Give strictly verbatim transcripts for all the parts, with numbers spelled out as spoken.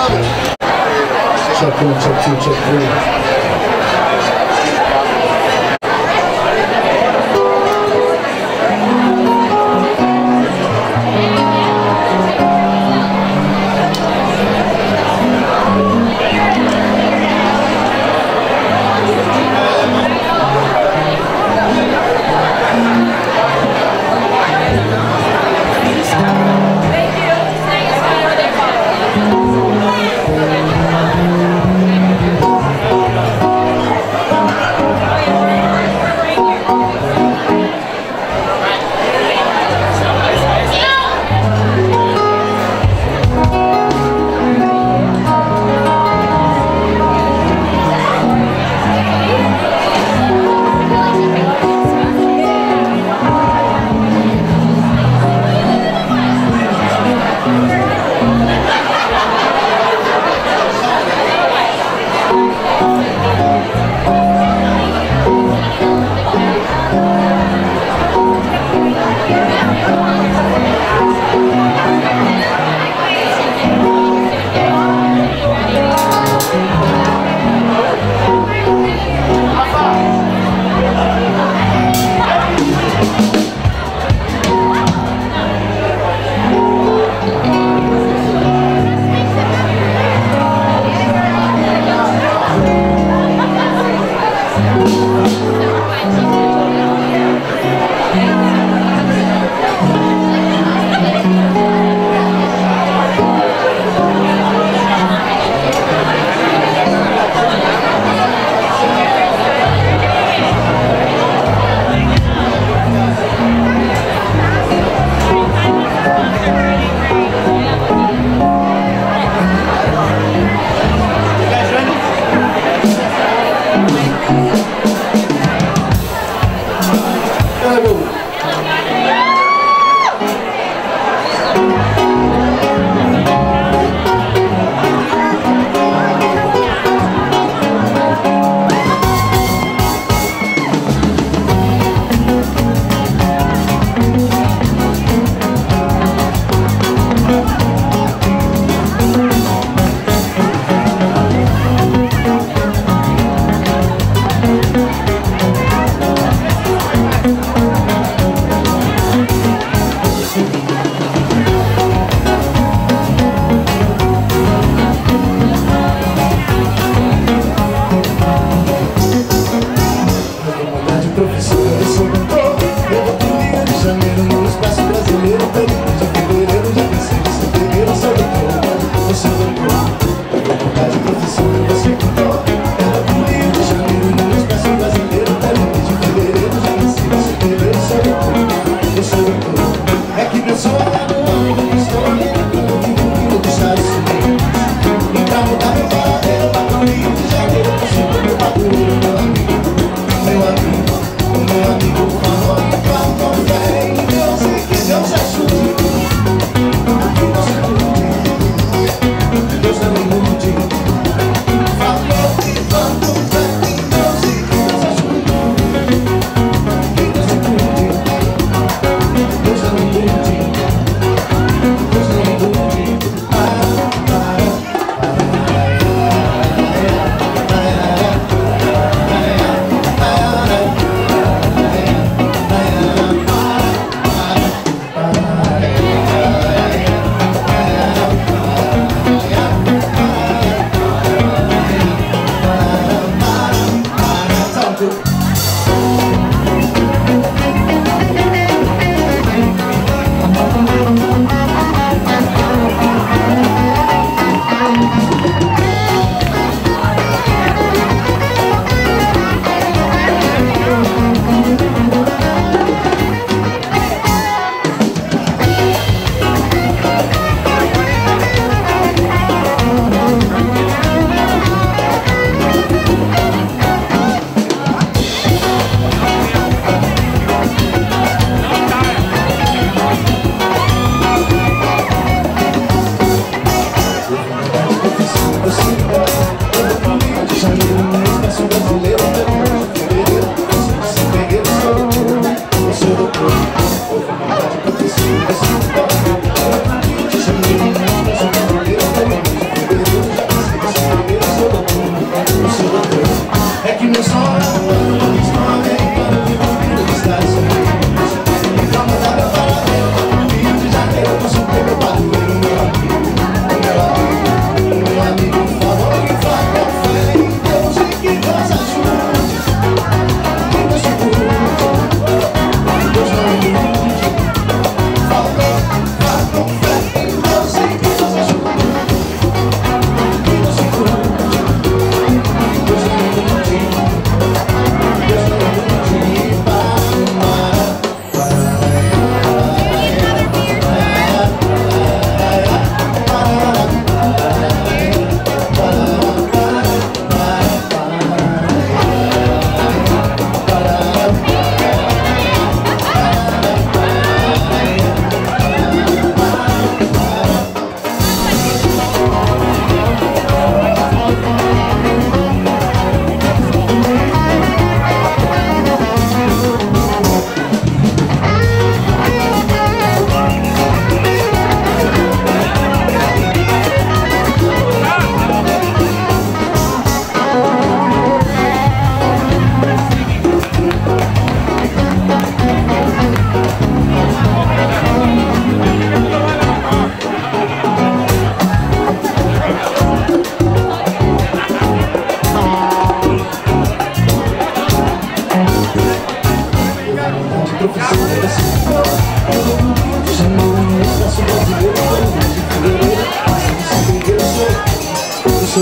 Check one, check two, check three.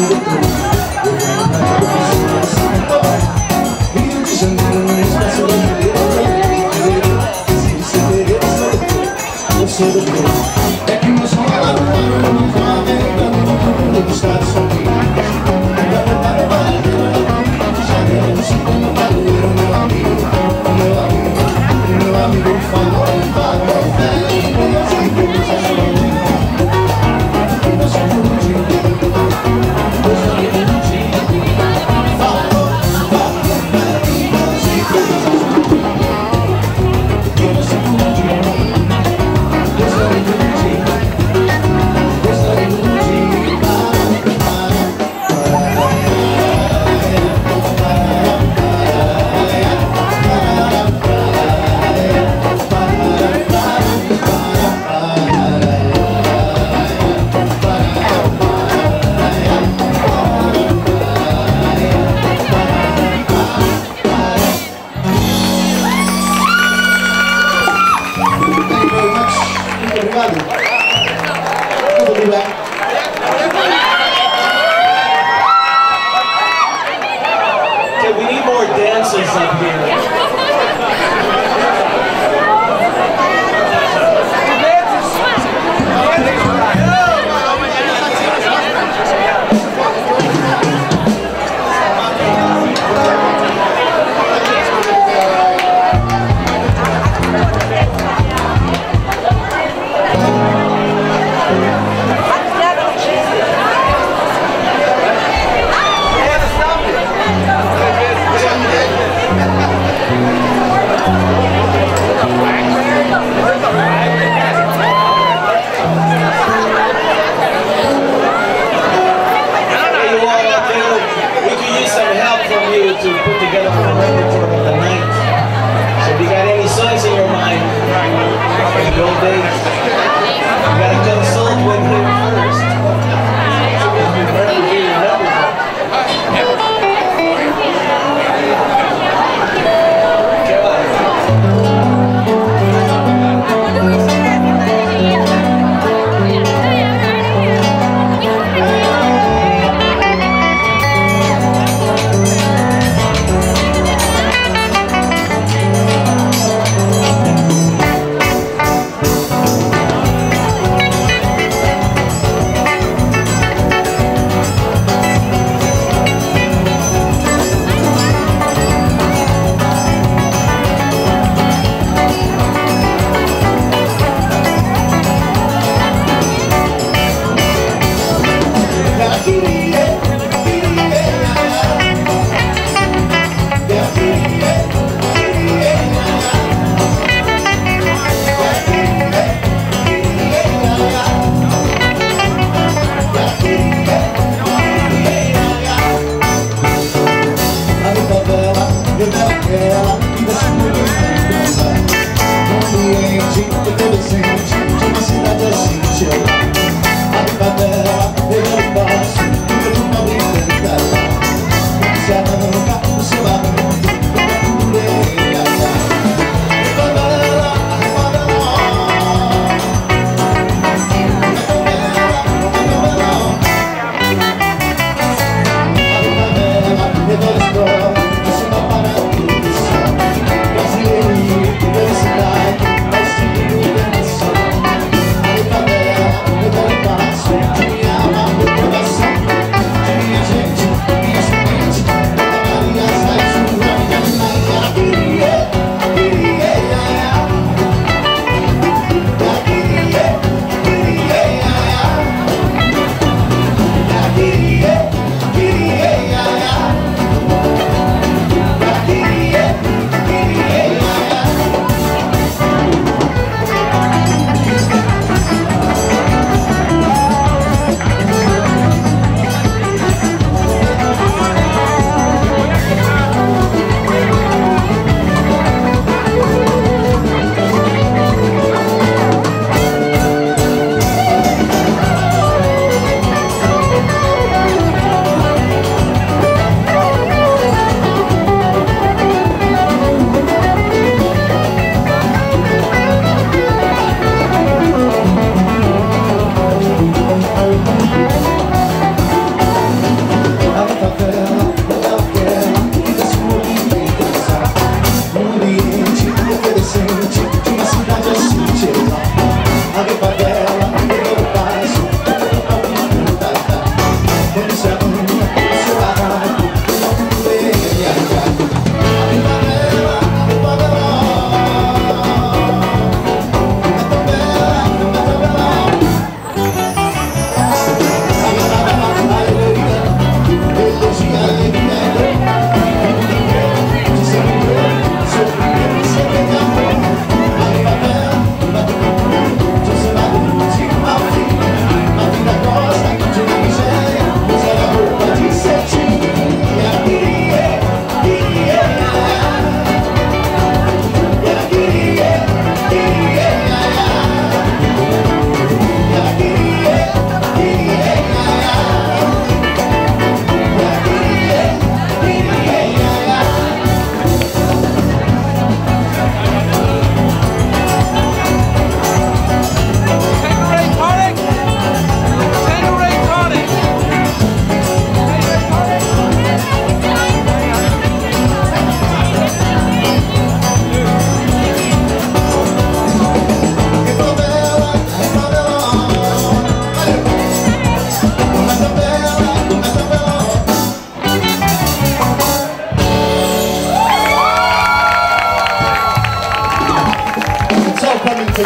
Rio de Janeiro, no espaço brasileiro, eu sou do povo. É que meu som é lá no mundo, não sou americano, no estado de São Paulo. Janeiro, no segundo barulho, meu amigo, meu amigo, meu amigo falou, falou, velho, eu sei que você é meu. Eu sou do dia, eu sou do dia, falou, falou, velho, eu sei que você é meu. Eu sou do dia, eu sou do dia, eu sou do dia,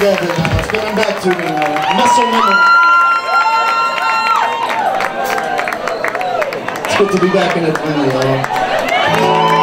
together now. It's getting back to me now. Muscle memory. It's good to be back in Atlanta, y'all.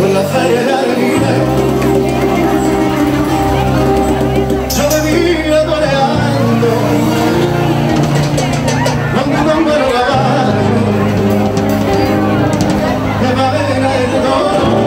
con la feria de Aguilera. Yo venía toreando con un buen caballo de madera y de toro.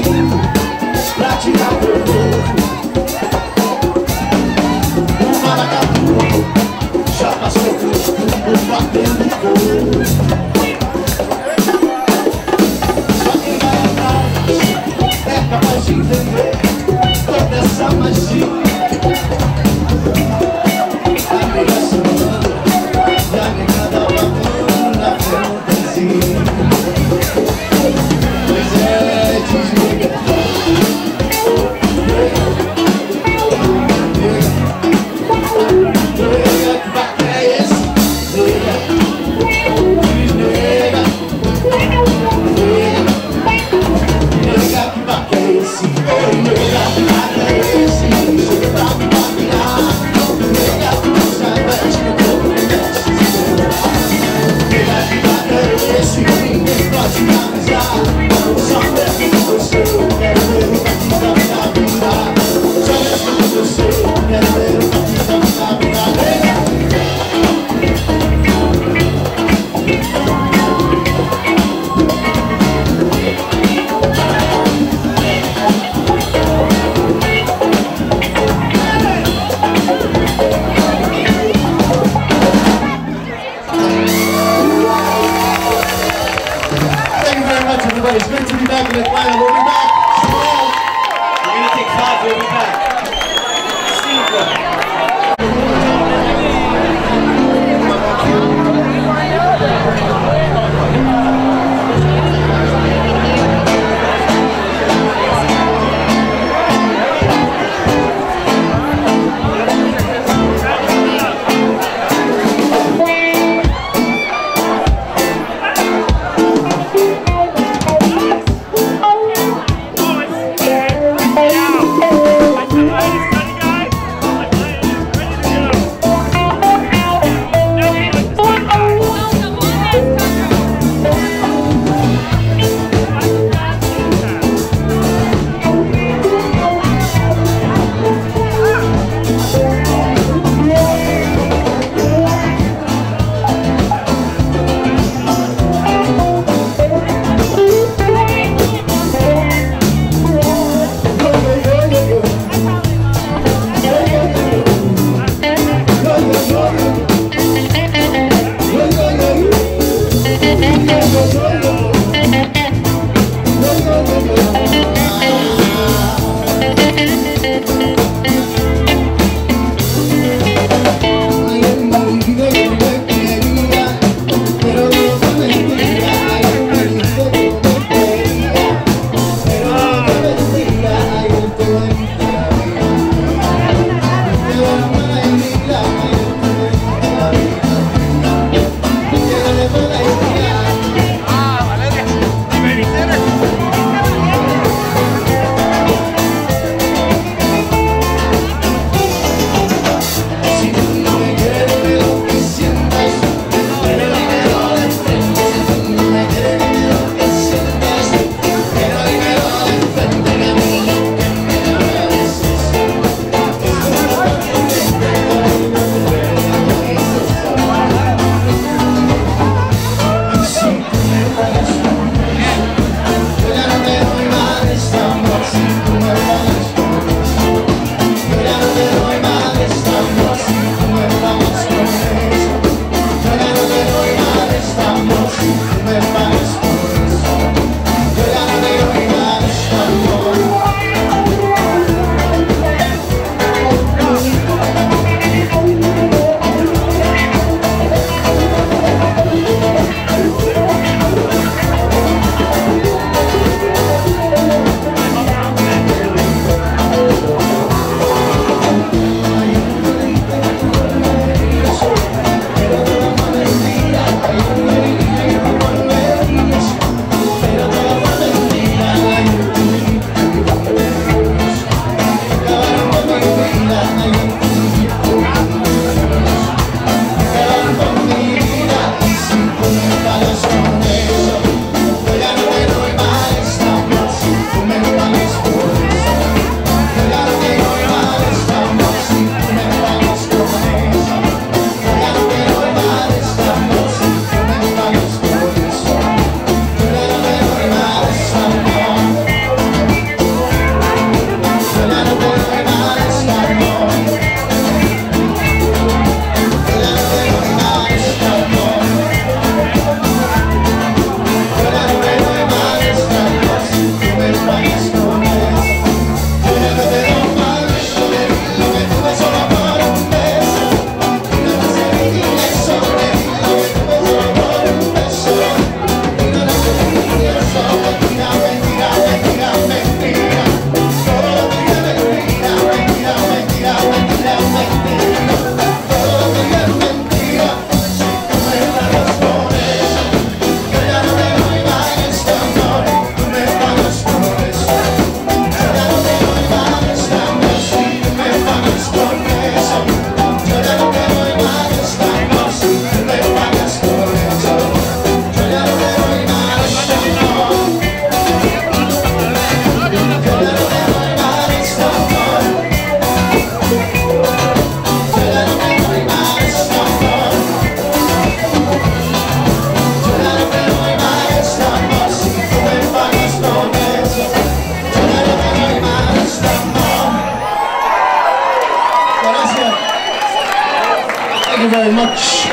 pra tirar o meu novo. O maracatu já passou por tudo batendo fogo. Só quem vai atrás é capaz de entender toda essa magia. A nega sonando e a nega da bacana na fantasia. Pois é, desliga. Nega, que baque é esse? Nega, desnega. Nega, que baque é esse? Oi, nega, que baque é esse? Chega pra me baquear. Nega, que não sabe, que eu tô com esse. Nega, que baque é esse? Ninguém pode me avisar. Só mesmo com você, eu quero ver o que da minha vida. Só mesmo com você, eu quero ver o que da minha vida. Thank you very much, everybody. It's great to be back in Atlanta. We'll be back strong. We're going to take five. We'll be back. Cinco. very much.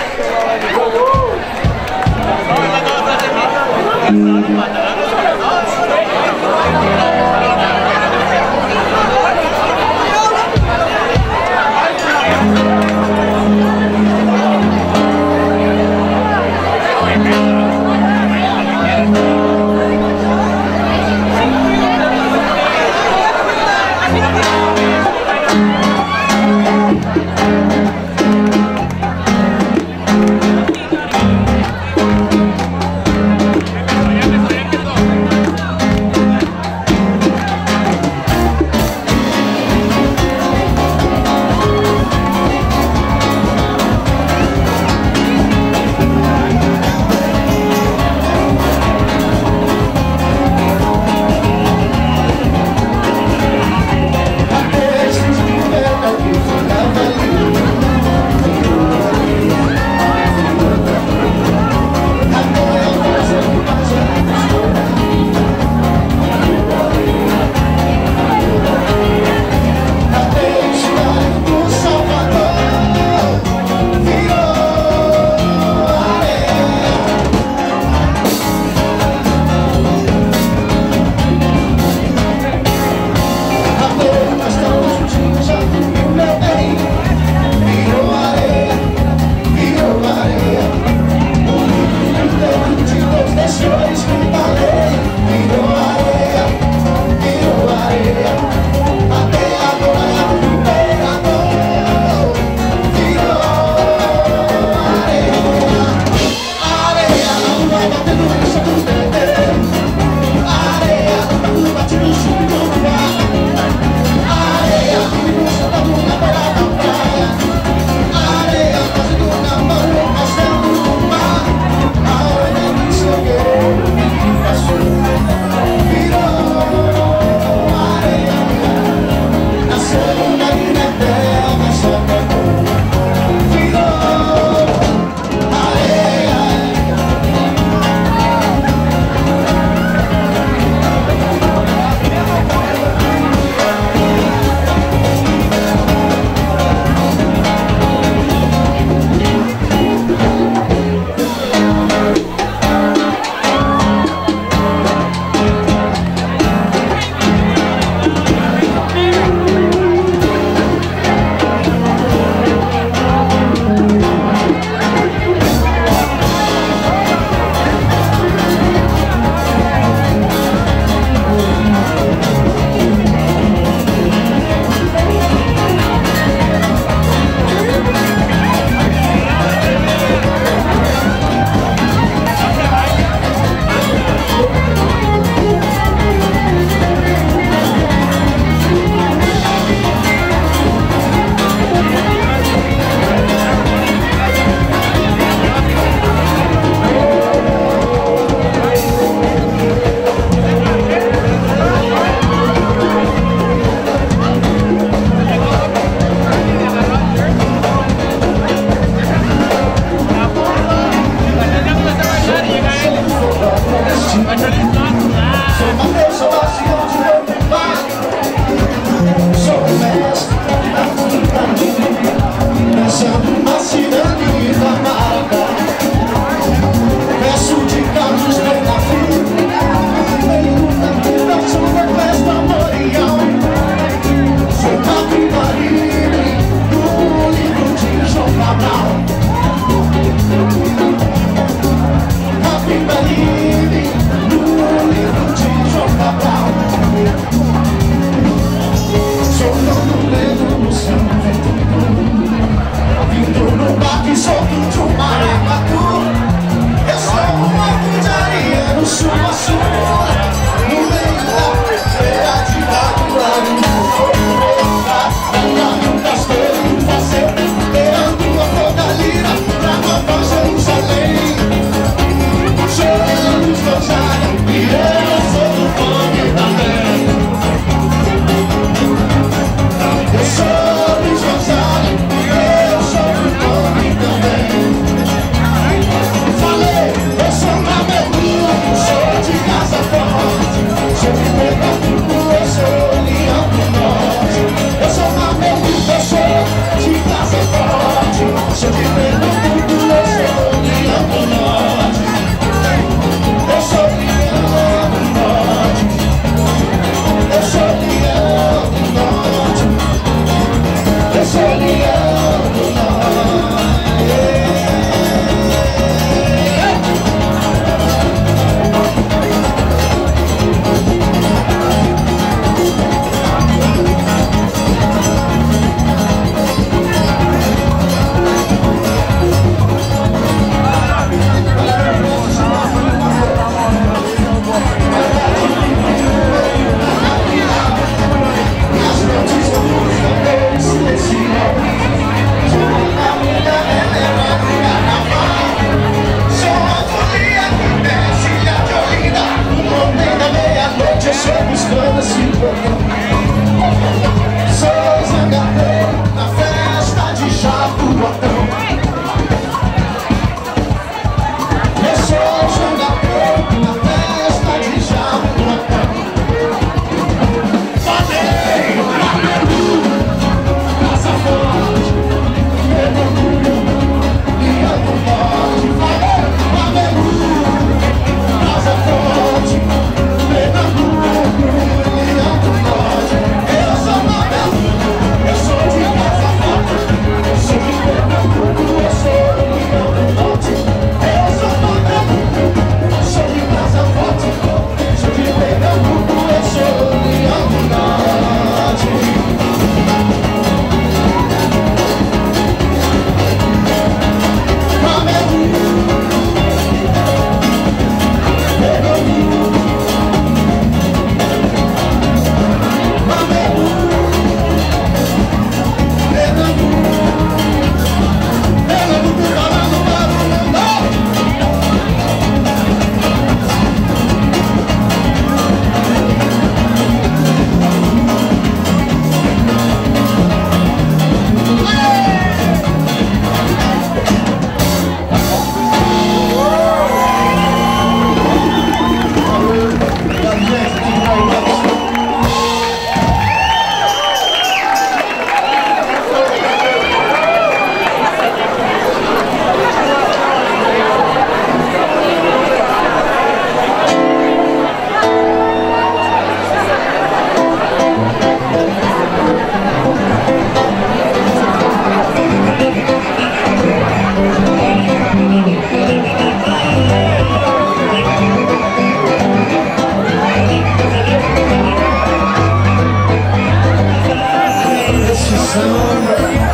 samba,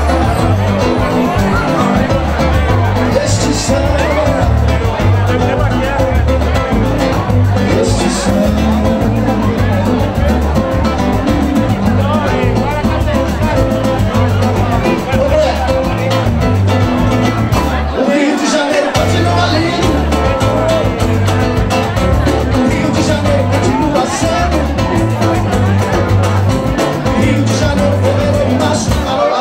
este samba, este samba. O Rio de Janeiro continua lindo, o Rio de Janeiro continua sendo, Rio de Janeiro, fevereiro, março, calor.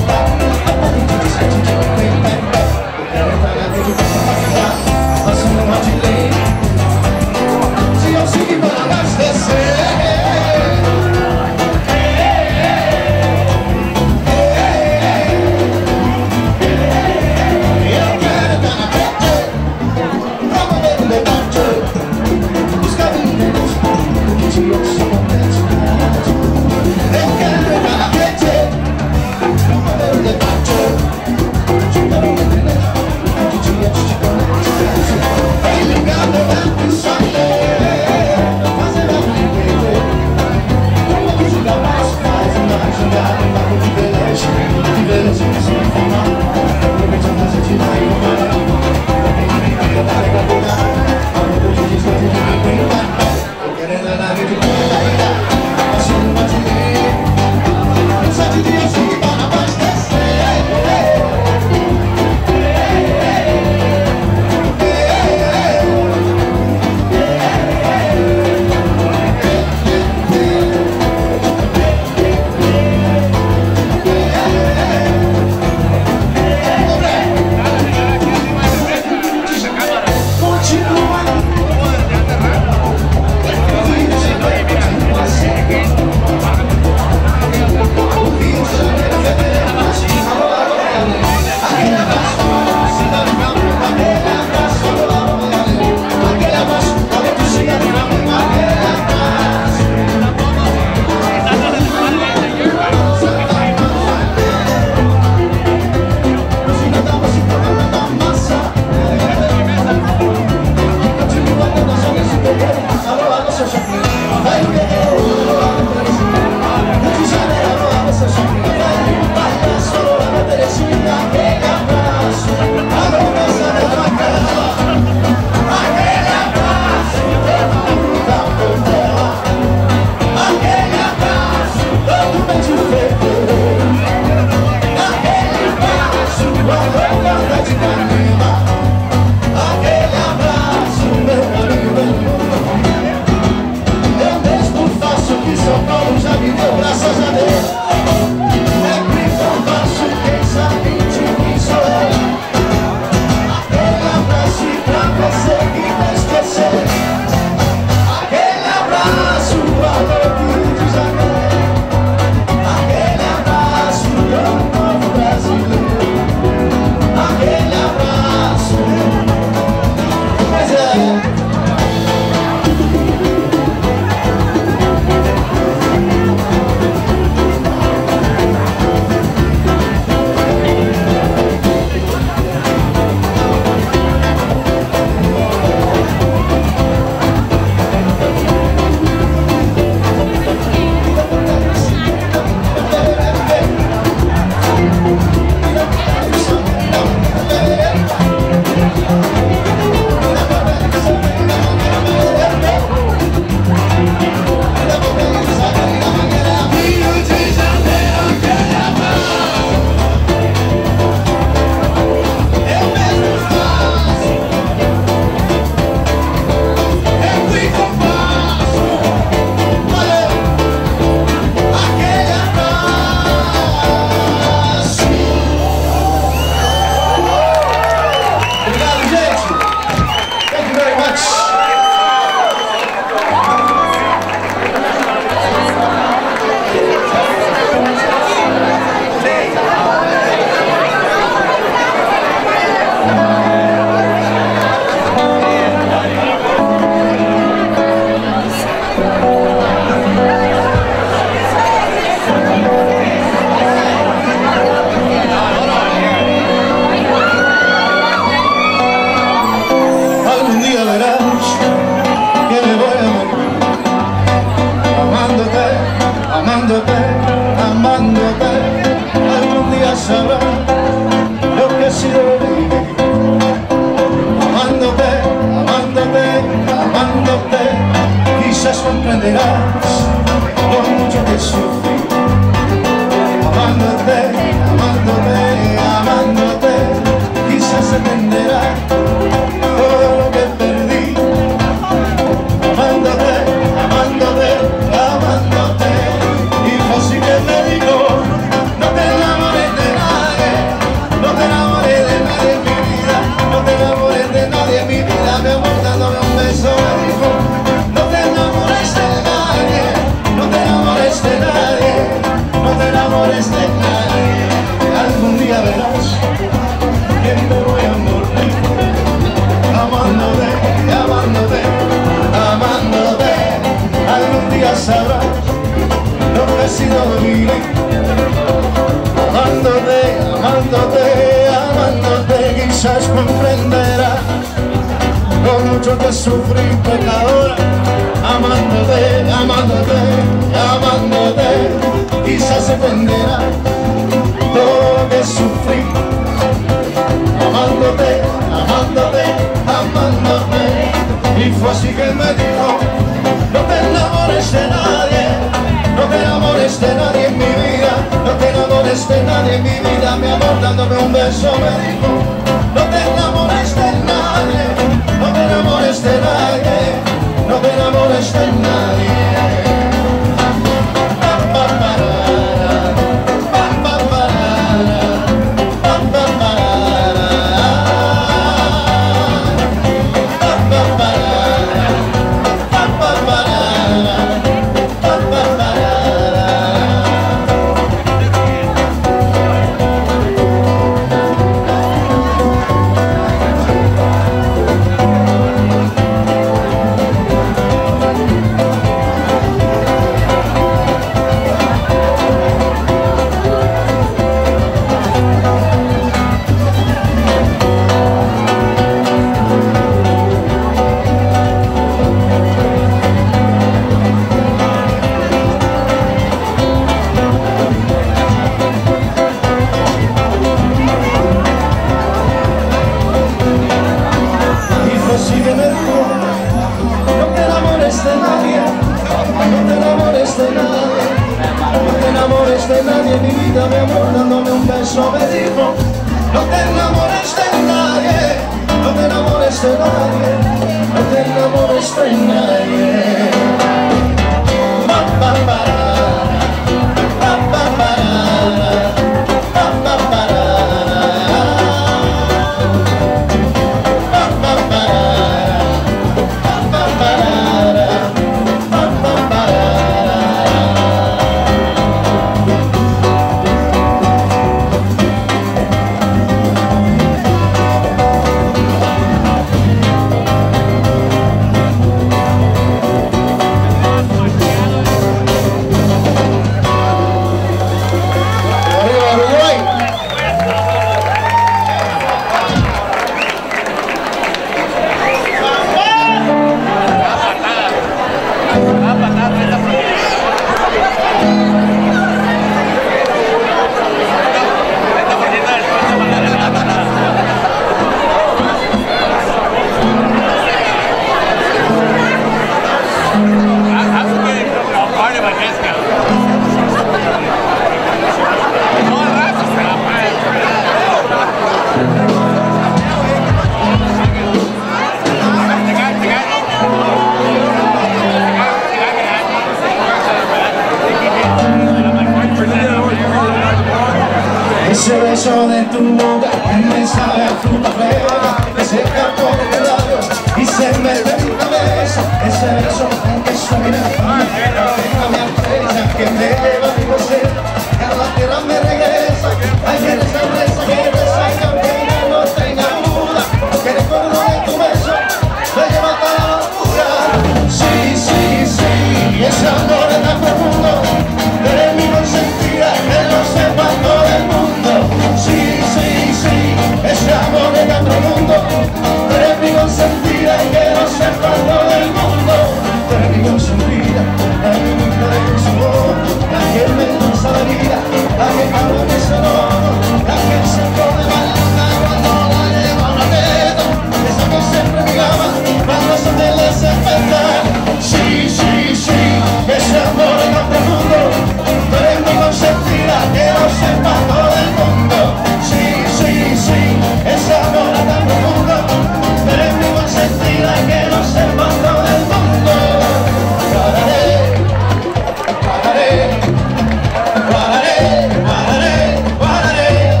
Ese beso de tu boca me sabe a fruta fresca, que se escapó de tus labios y se mete en mi cabeza. Ese beso en que suena a mi estrella, que me lleva a mi placer, que a la tierra me regresa. Ay, que esa reza, que reza, que no tenga duda, que recuerdo de tu beso me lleva hasta la locura. Sí, sí, sí, ese amor es tan profundo, eres mi consentida, que lo sepa todo el mundo. Sí, sí, sí, ese amor es tan profundo, tú eres mi consentida y que lo sepa todo el mundo. Tú eres mi consentida, la que me trae con su voz, la que me lanza la vida, la que habla que se enoja, la que se pone malita cuando la lleva a una teta, esa que siempre me llama cuando se te desespera. Sí, sí, sí, ese amor es tan profundo, tú eres mi consentida, que lo sepa todo el mundo. Sí, sí, sí, ese amor es tan profundo, tú eres mi consentida, que lo sepa todo el mundo. Guardaré, guardaré, guardaré, guardaré, guardaré,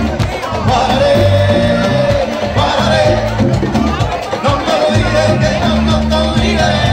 guardaré, guardaré, no me olvides, que no, no te olvidaré.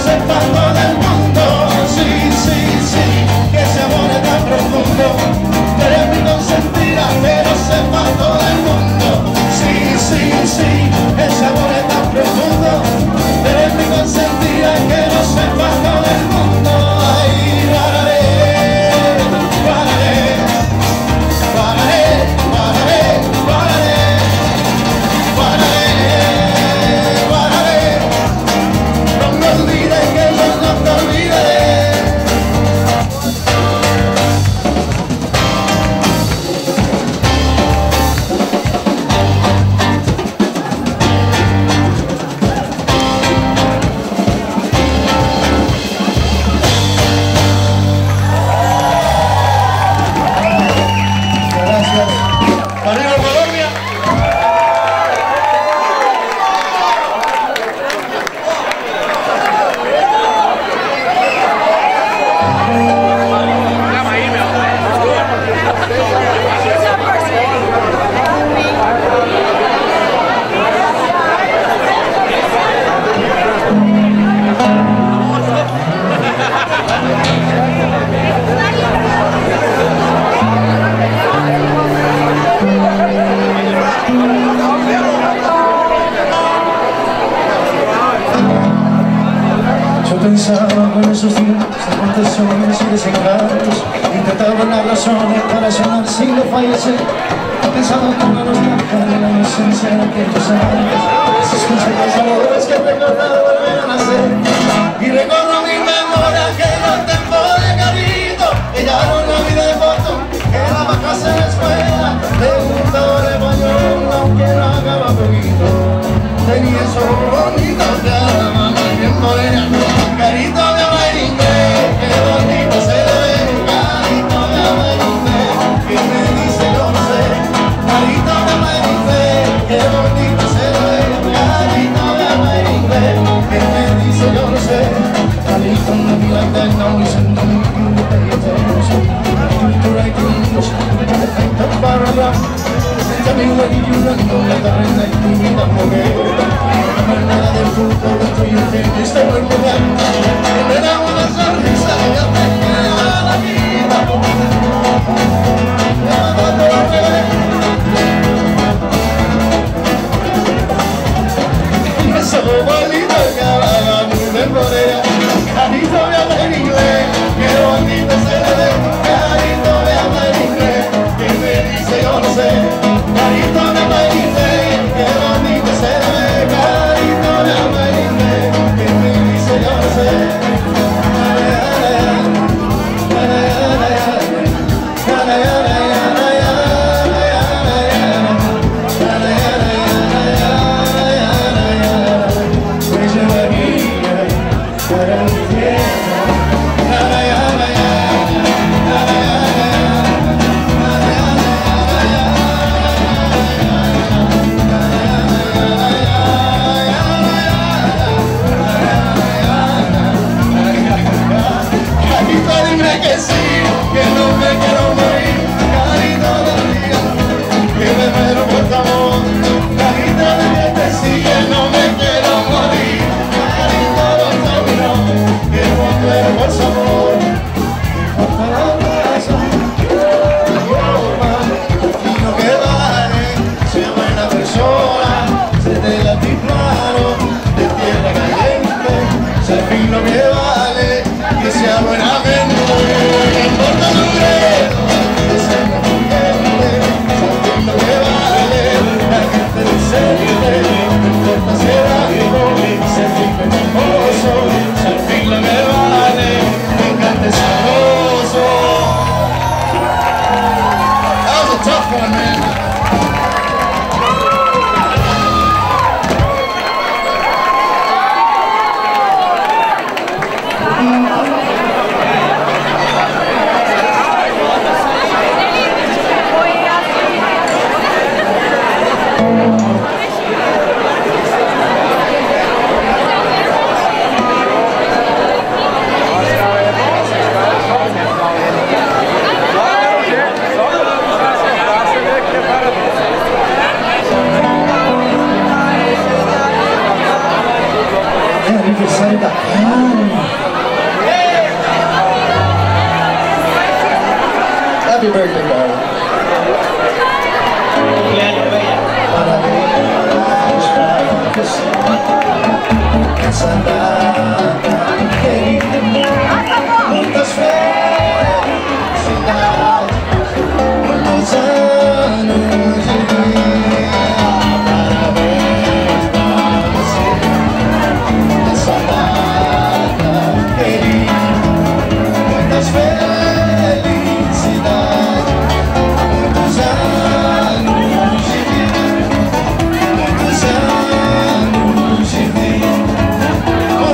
Profundo Pensaba en esos días de contenciones y desengaños, intentaba las razones para sonar sin no fallecer. Pensaba que no nos marcan la inocencia de aquellos años, esos consejos amores que recordaba volver a nacer. Y recorro mi memoria que los tiempos de carrito, que ya no la vida de foto, que la vacación en la escuela, de gustaba el español, aunque no acaba poquito. Tenía esos ojos bonitos de la mamá bien morena, carito de hablar inglés, que bonito se ve, carito de hablar inglés, que me dice yo no sé, carito de hablar inglés, que bonito se ve, carito de hablar inglés, que me dice yo no sé, carito no be like that, now listen to me, you pay attention, to write English, the paragraph, tell me what you run, don't let the rain like tu vida mujer. Nada del fútbol, dentro y entendiste muy bien. Que me da una sonrisa y yo te quiero la vida. Llamando a ver. Y eso bonito que hablaba muy de Corea. Carito me habla en inglés, que bonito se le ve. Carito me habla en inglés, que me dice yo no sé. Carito me habla en inglés, que bonito se le ve. Carito me habla en inglés, que me dice yo no sé. Happy birthday, darling. Muchas felicidades, muchos años de vida, parabéns para você, essa data querida. Muchas felicidades, muchos años de vida, muchos años de vida.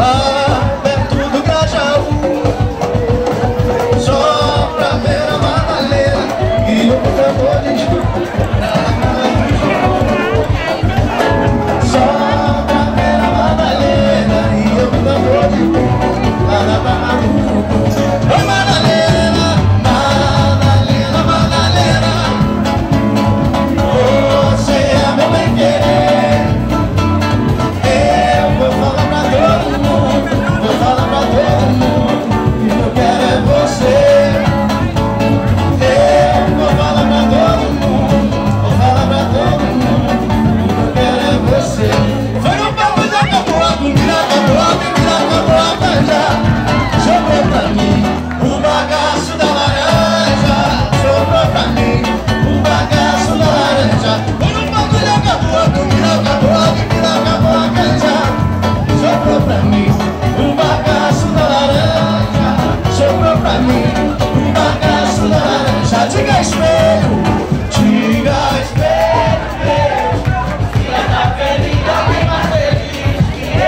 lá perto do Grajaú, só pra ver a Madalena e o tambor de só pra ver a Madalena e o tambor de lá na Barra do Oi Madalena, Madalena, Madalena, você é meu bem-querer. Eu vou falar pra todo mundo, vou falar pra todo mundo que eu quero é você. Eu vou falar pra todo mundo, vou falar pra todo mundo que eu quero é você. Foi no papo da capoeira, mira a capoeira, mira a capoeira já. Sobrou pra mim o bagaço da laranja, sobrou pra mim o bagaço da laranja. Foi no papo da capoeira, mira a capoeira, mira a capoeira já. Sobrou pra mim o bagaço da laranja, sobrou pra mim o bagaço da laranja. Diga espelho, diga espelho meu, se ela tá feliz, alguém mais feliz que eu.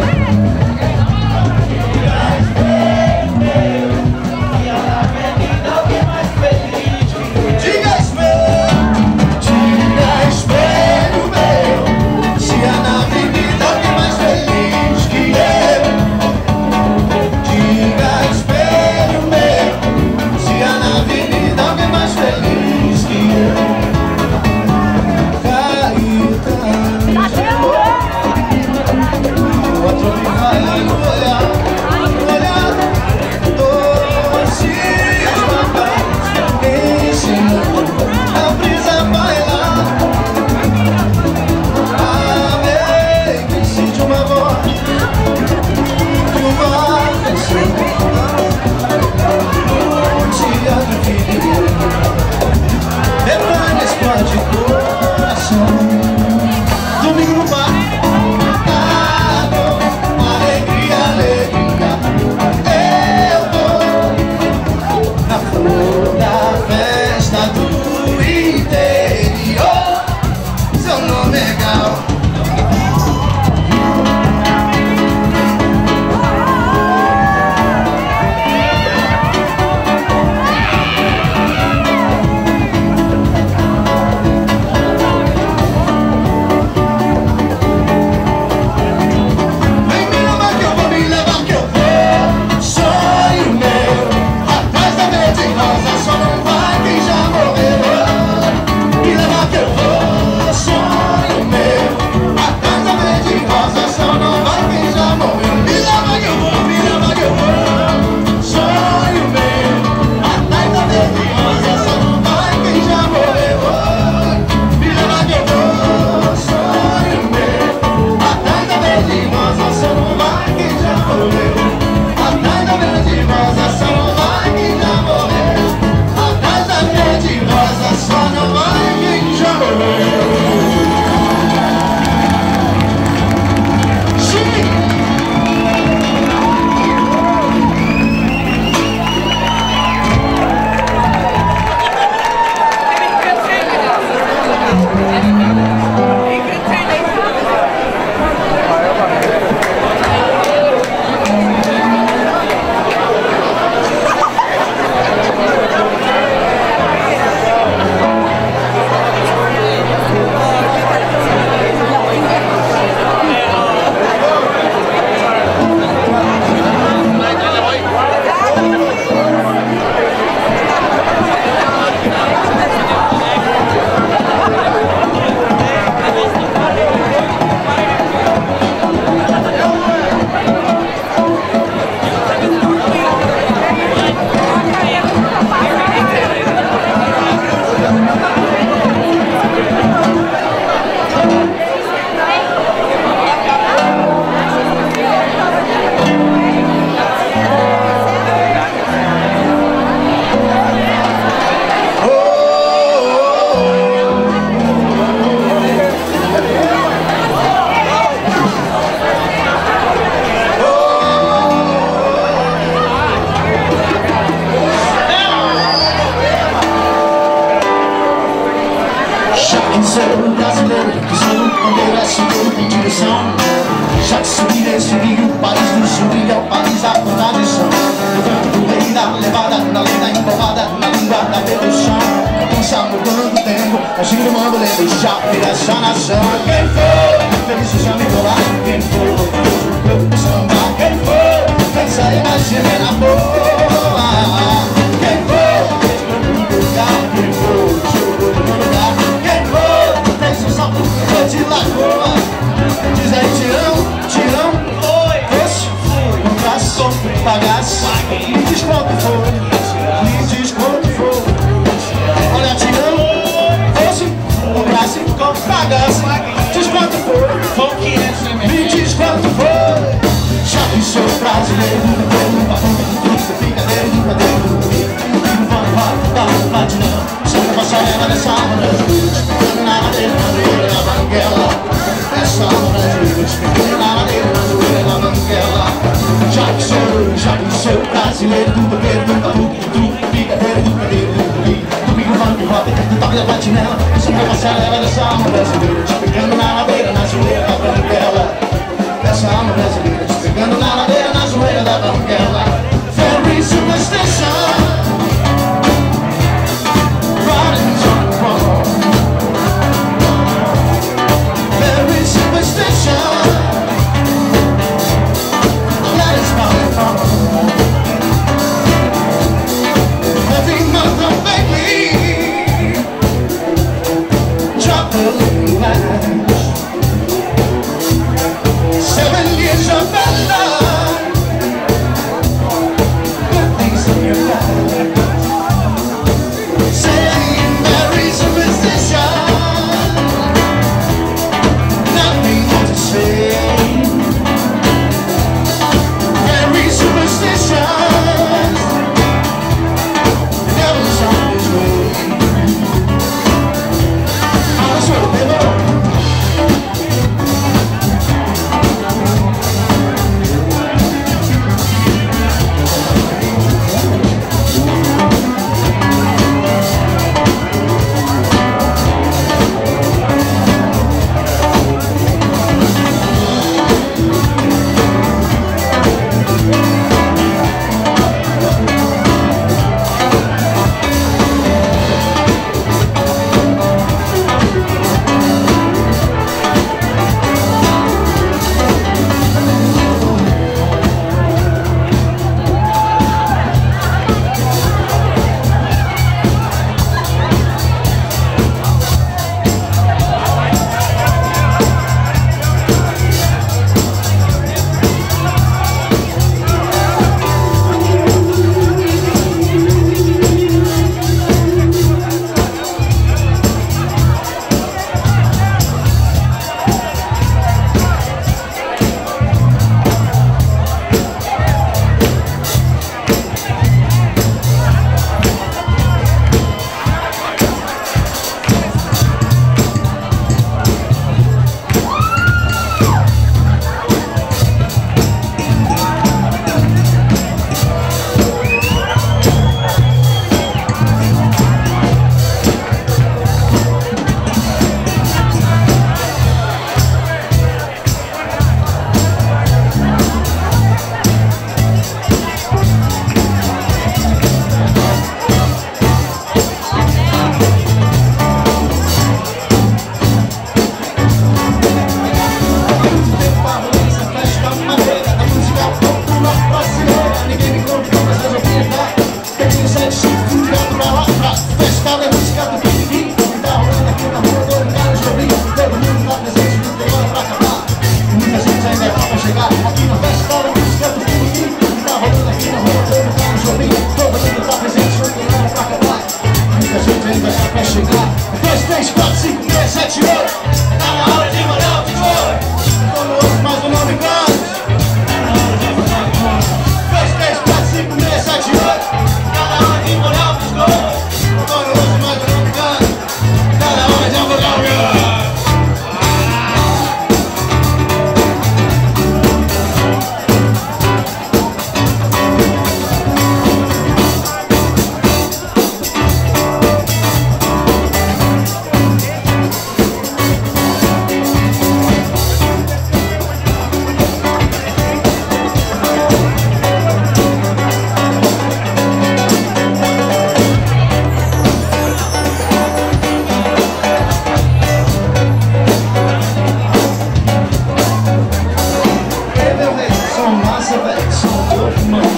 Diga espelho meu, se ela tá feliz, alguém mais feliz que eu. Diga espelho, diga espelho meu, se há na avenida alguém mais feliz que eu. Diga espelho meu, se há na avenida alguém mais feliz que eu. Caída, o outro me vai no olhar, no olhar, doce papéis, ensinando a brisa a bailar. Amei que sente uma voz de uma pessoa, um dia de vida, lembra explode coração. Domingo no bar, alegria, alegria. Assim do mundo lendo já vira essa nação. Quem for, feliz já me colar. Quem for, do samba. Quem for, pensa e imagina na boa. Quem for, fez no lugar. Quem for, jogou no lugar. Quem for, fez um salto de lagoa. Diz aí, tirão, tirão. Oi, oxe, comprasse, pagasse. Me diz quanto foi, me diz quanto foi. Olha, tirão, fosse, comprasse, pagasse. Diz quanto foi, me diz quanto foi. Já que sou brasileiro, você fica dentro, dentro. Não vai, vai, vai, não. Sempre passarela dessa alma brasileira. Na madeira, na madeira, na banguela. Essa alma brasileira, na madeira, na madeira, na banguela. Já que sou, já que sou brasileiro, do poder, do tabu, do picadeiro, do cadeiro, do bi, do bico, funk, rock, do toque da patinela. Sempre passarela dessa alma brasileira, te pegando na madeira, na zoeira da banguela. Essa alma brasileira, te pegando na madeira, na zoeira da banguela. Very superstition, riding on the wall. Very superstition, that is not the problem. Every month of baby, drop the little line. Seven years of bad love.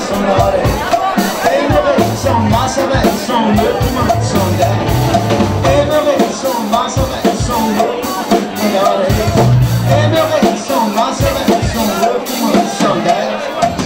som dare. Ei meu bem, som massa, velho, som louco, mano, som dare. Ei meu bem, som massa, velho, som louco, mano, dare. Ei meu bem, som massa, velho, som louco, mano, som dare.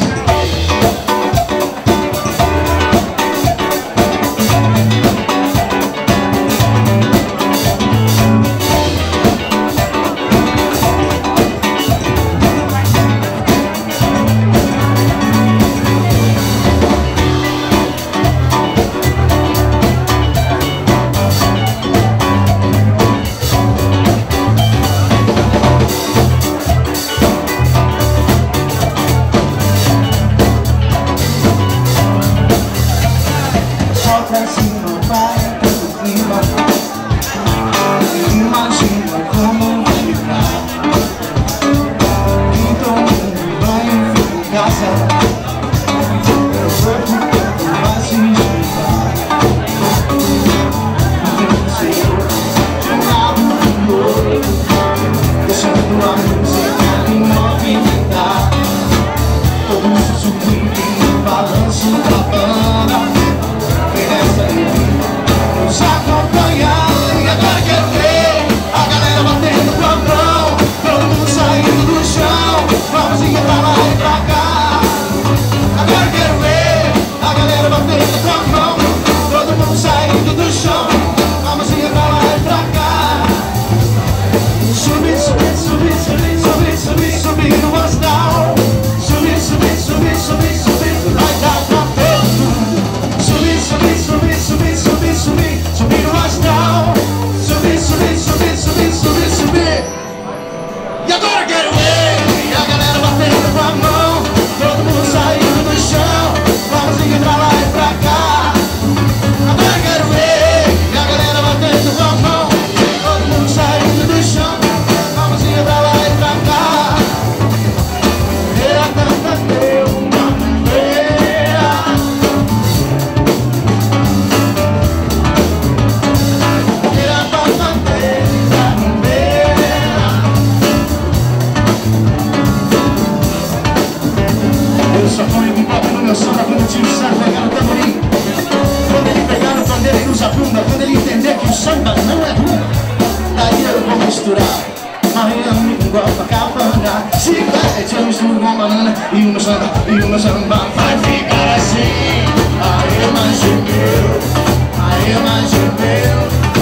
Quando ele entender que o samba não é ruim, daí eu vou misturar Miami com Copacabana, chiclete eu misturo com banana, e o meu samba, e o meu samba vai ficar assim. Aê, mas é meu, aê, mas é meu,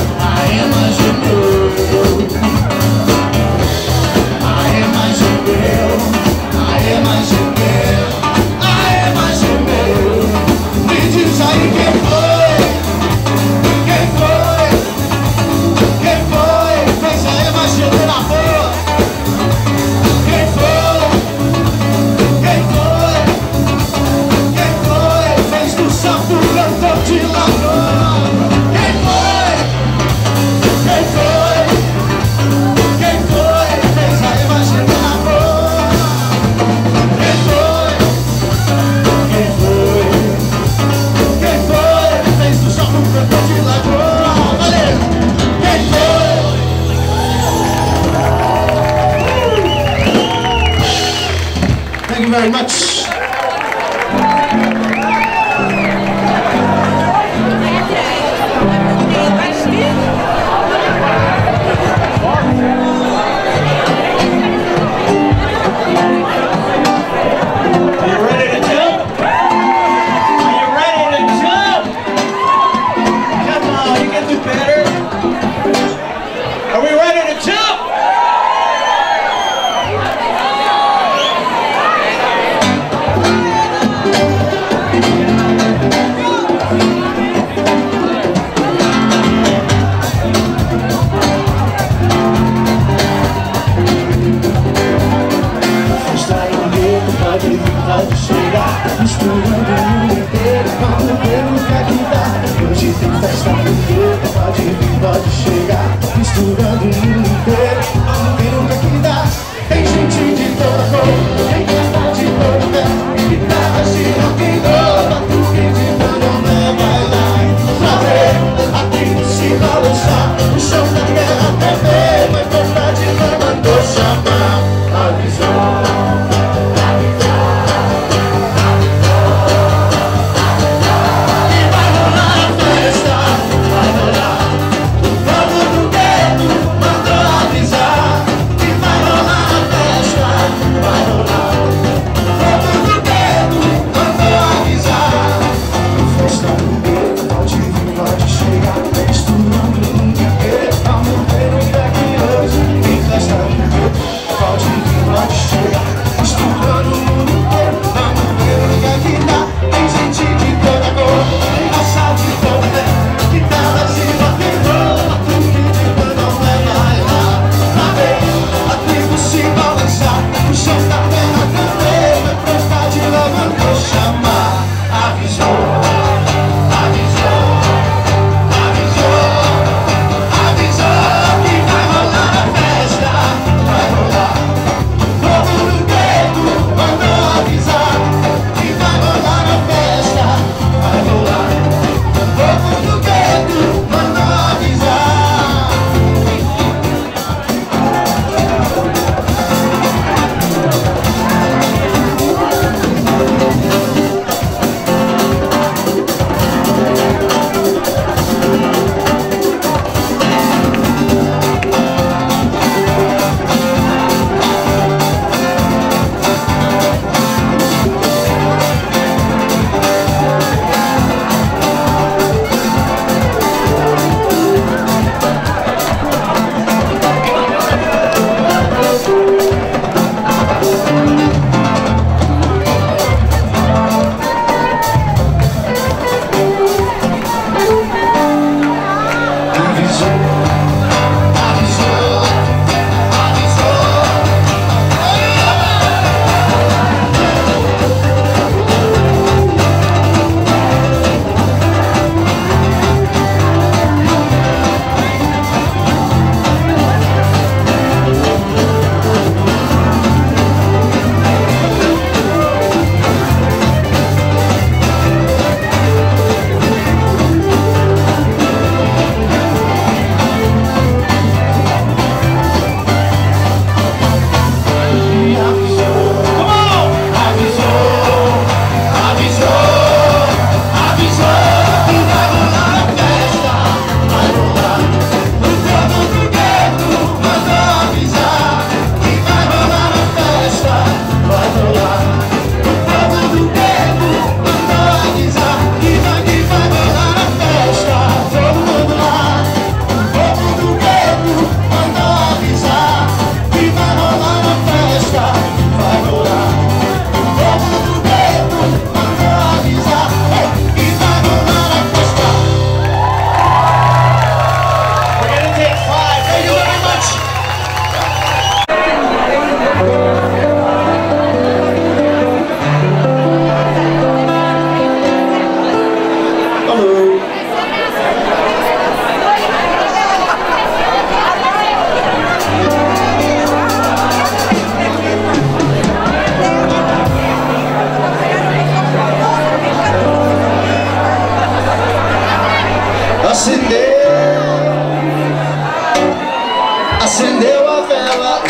aê, mas é meu, aê, mas é meu, aê, mas é meu, aê, mas é meu. Me diz aí quem foi. Quem foi? Quem foi? Fez a Eva chegar na boa. Quem foi? Quem foi? Quem foi? Fez do sapo cantor de lagoa. Quem foi? Quem foi? Quem foi? Fez a Eva chegar na boa. Quem foi? Quem foi? Quem foi? Fez do sapo cantor de lagoa. Thank you very much. Pode chegar, misturando o mundo inteiro, vamos ver o que é que dá. Hoje tem festa bonita, pode vir, pode chegar, misturando o mundo inteiro, vamos ver o que é que dá. Tem gente de toda cor, tem canta de todo pé, guitarra de rock and roll, batuque de candomblé, vai lá pra ver a tribo se balançar, o chão da terra T V, vai cortar de lama, tô chamar a visão.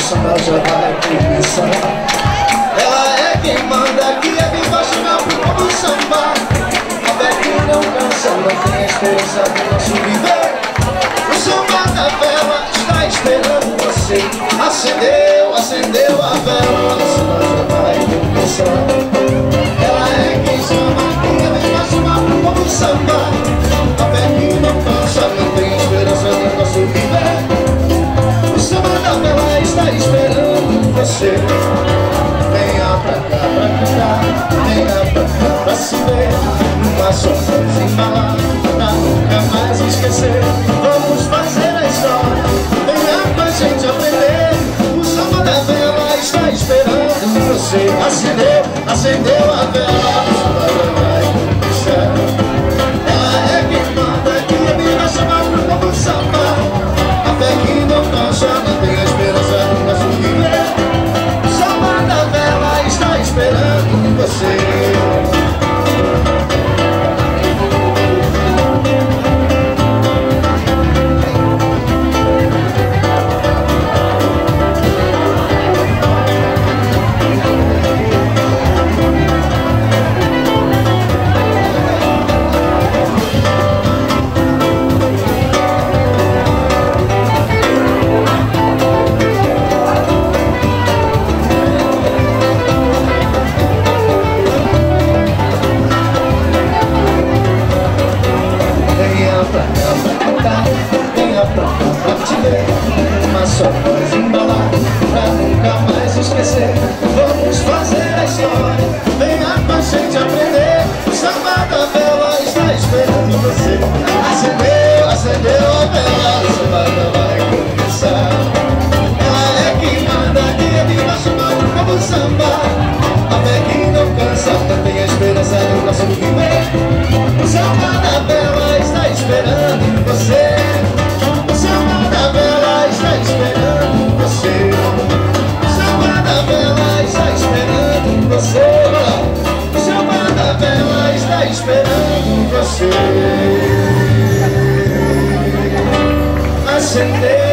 nacional já vai começar. Ela é quem manda aqui, é vivacional pro povo samba. Até que não cansa, não tem esperança do nosso viver. O samba da vela está esperando você. Acendeu, acendeu a vela, o samba já vai começar. Ela é quem chama aqui, é vivacional pro povo samba. Até que não cansa, não tem esperança do nosso viver. O samba da vela está esperando você. Venha pra cá pra cantar, venha pra cá pra se ver. Numa só coisa embalada, pra nunca mais esquecer. Vamos fazer a história, venha com a gente aprender. O samba da vela está esperando você. Acendeu, acendeu a vela, o samba já vai começar. Ela é quem manda aqui, a vida chama pro povo samba. Até que não cansa, não tem a esperança do nosso viver. O samba da vela está esperando você. Uma só coisa embalar, pra nunca mais esquecer. Vamos fazer a história, venha com a gente aprender. O samba da vela está esperando você. Acendeu, acendeu a vela, o samba já vai começar. Ela é quem manda aqui, é viva chamando o povo samba. Até que não cansa, não tem a esperança do nosso viver. O samba da vela está esperando você. O samba da vela está esperando você. O samba da vela está esperando você. O samba da vela está esperando você. Acender.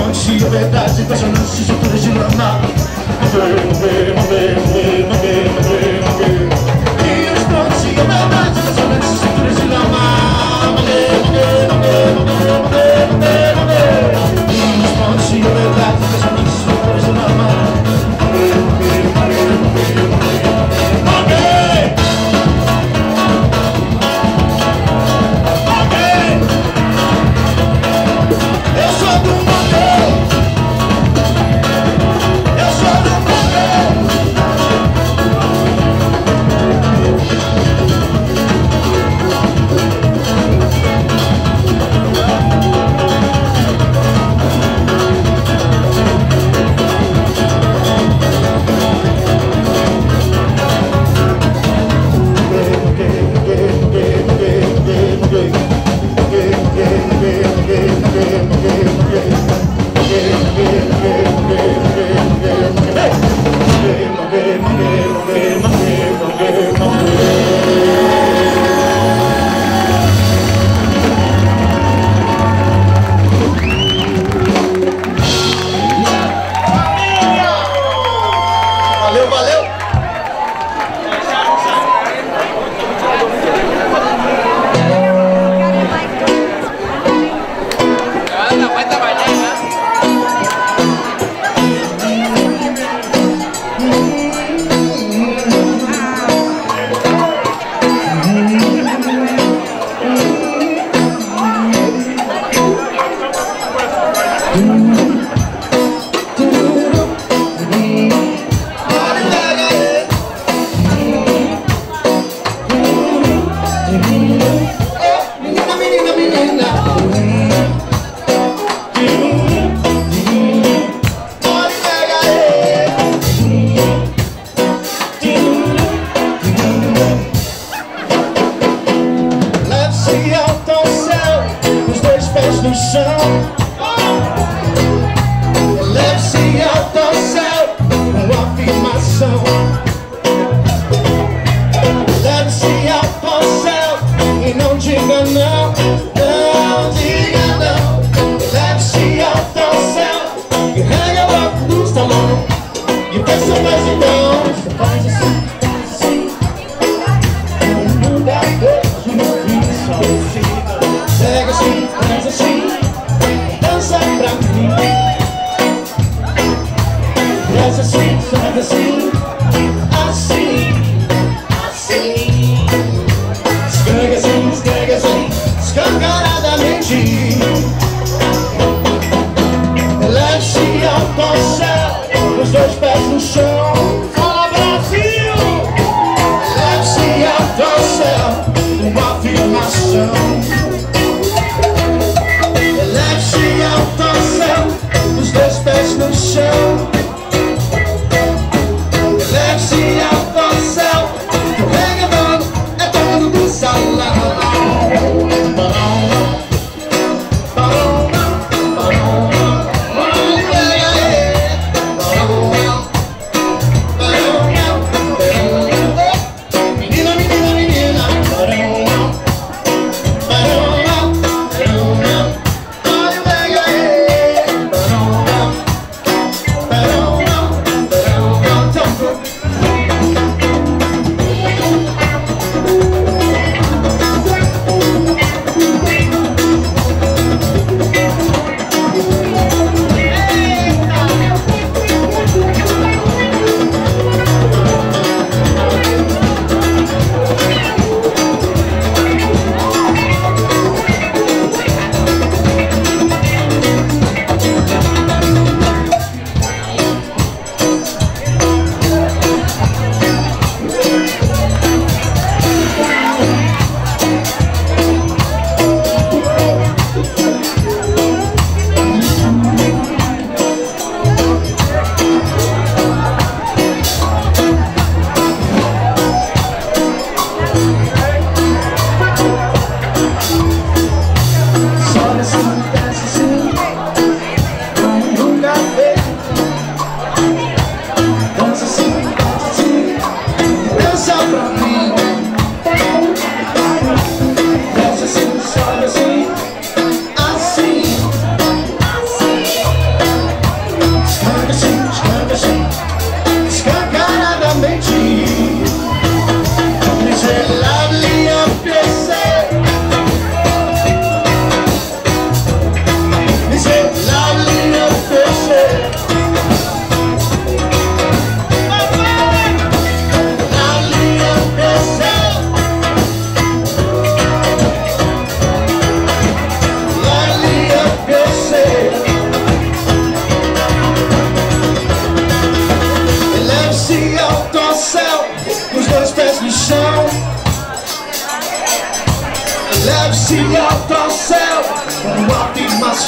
esconde a verdade, impressionante estruturas de lama. Mover, mover, mover, mover, mover, mover, mover. E esconde a verdade, impressionante estruturas de lama. Mover, mover, mover, mover, mover, mover, mover. E esconde a verdade, impressionante estruturas de lama. Mover, mover, mover, mover, mover, mover. Eu sou do modelo. Eu sou do modelo. Valeu, valeu! Vai trabalhar, né? Menina, menina, menina. Pode pegar ele. Leve-se alto ao céu, os dois pés no chão.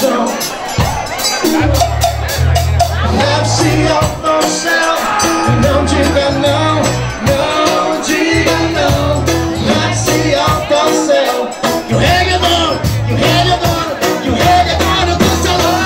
coração. Leve-se ao céu e não diga não, não diga não. Leve-se ao céu, que o reggae é bom, que o reggae é bom, que o reggae é bom do salão.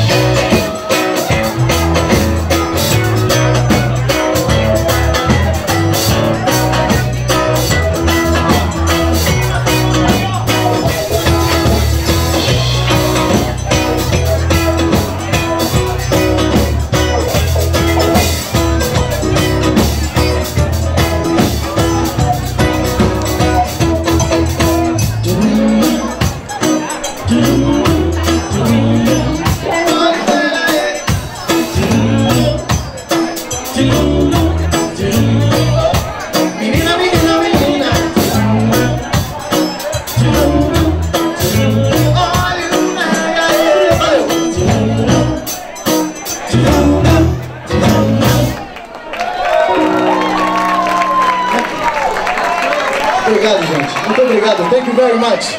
Obrigado, gente. Muito obrigado. Thank you very much.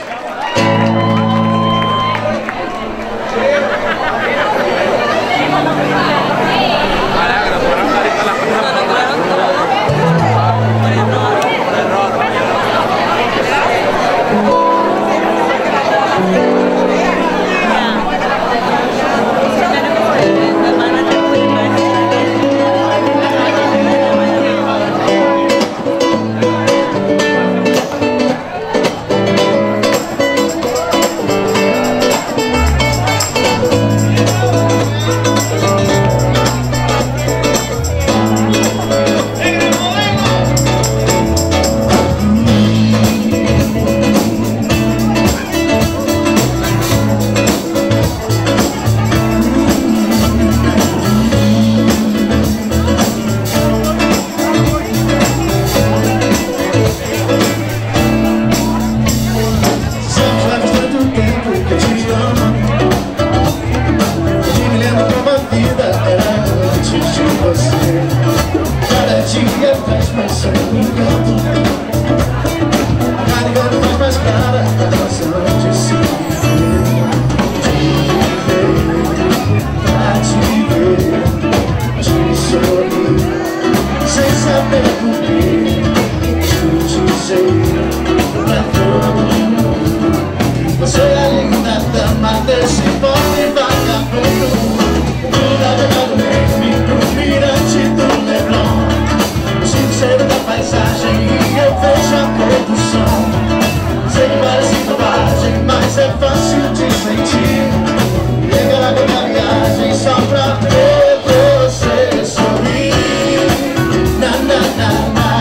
Você é linda dama desse pobre vagabundo, navegado mesmo no mirante do Leblon. Eu sinto o cheiro da paisagem e eu vejo a cor do som. Sei que parece bobagem, mas é fácil de sentir. Liga na minha viagem só pra ver você sorrir. Na na na na.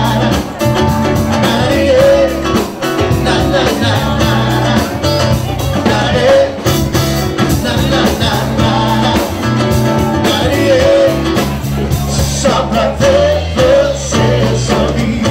Só pra ver você sorrir.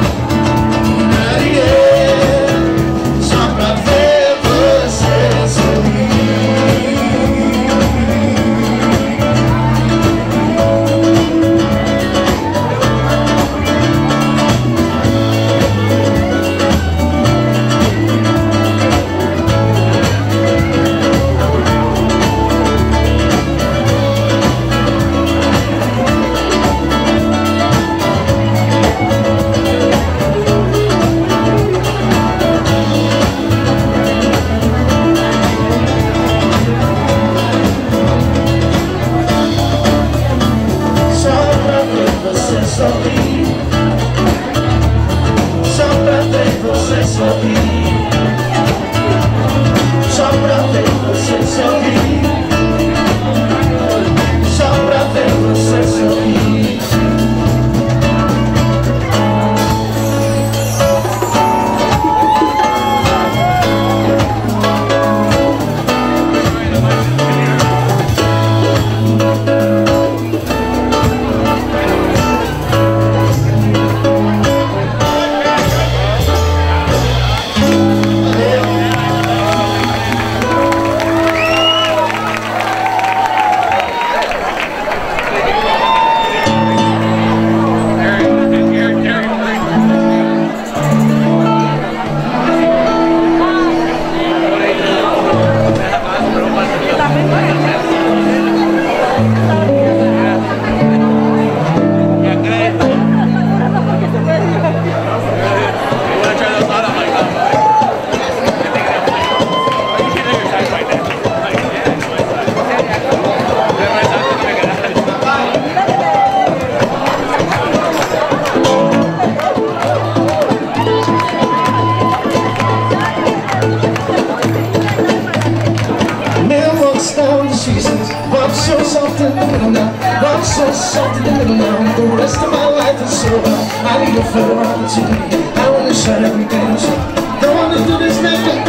Só pra ver você sorrir. down the seasons. I'm so soft in the middle now. I'm so soft in the middle now. The rest of my life is so hard. I need a further opportunity. I wanna shut every day. Don't wanna do this naked.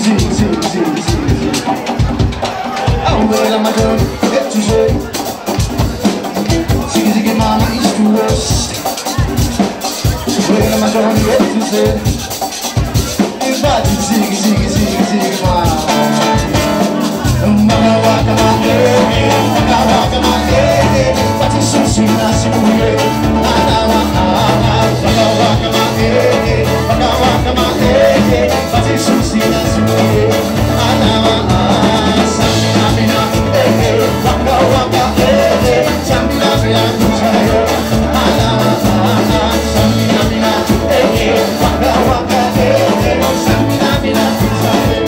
ziggy, ziggy, ziggy, ziggy. Oh, well, I'm gonna get to say, ziggy, ziggy, mama, east to west. Well, I'm gonna get to say, if I did ziggy, ziggy, ziggy, ziggy, mama. Mama, walk on my head, waka, walk on my head. But it's so sweet, I see you here. Waka, waka, walk on my head, waka, walk on my head. But it's so sweet, I see you here. Waka, waka, samina, mina, eh, waka, waka, eh, samina, mina, kuchaya. Waka, waka, samina, mina, eh, waka, waka, eh, samina, mina, kuchaya.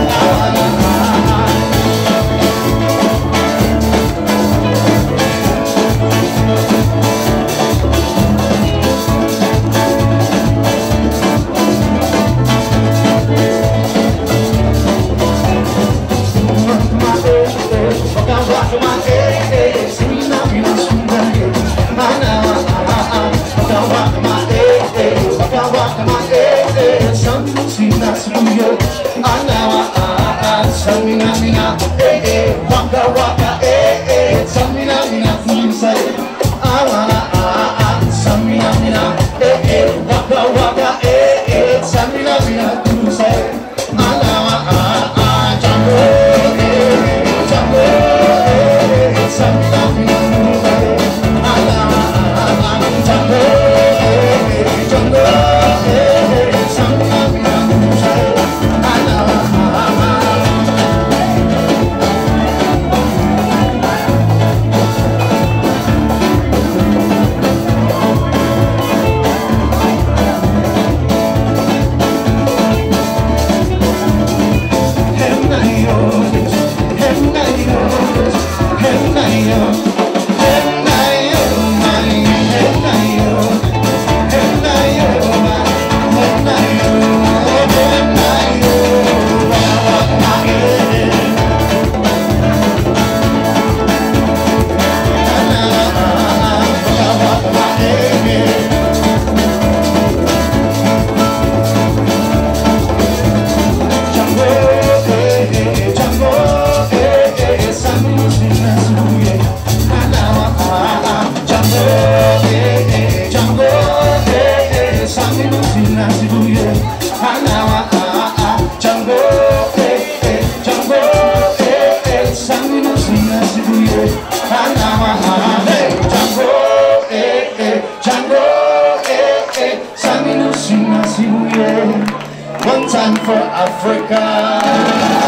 One time for Africa.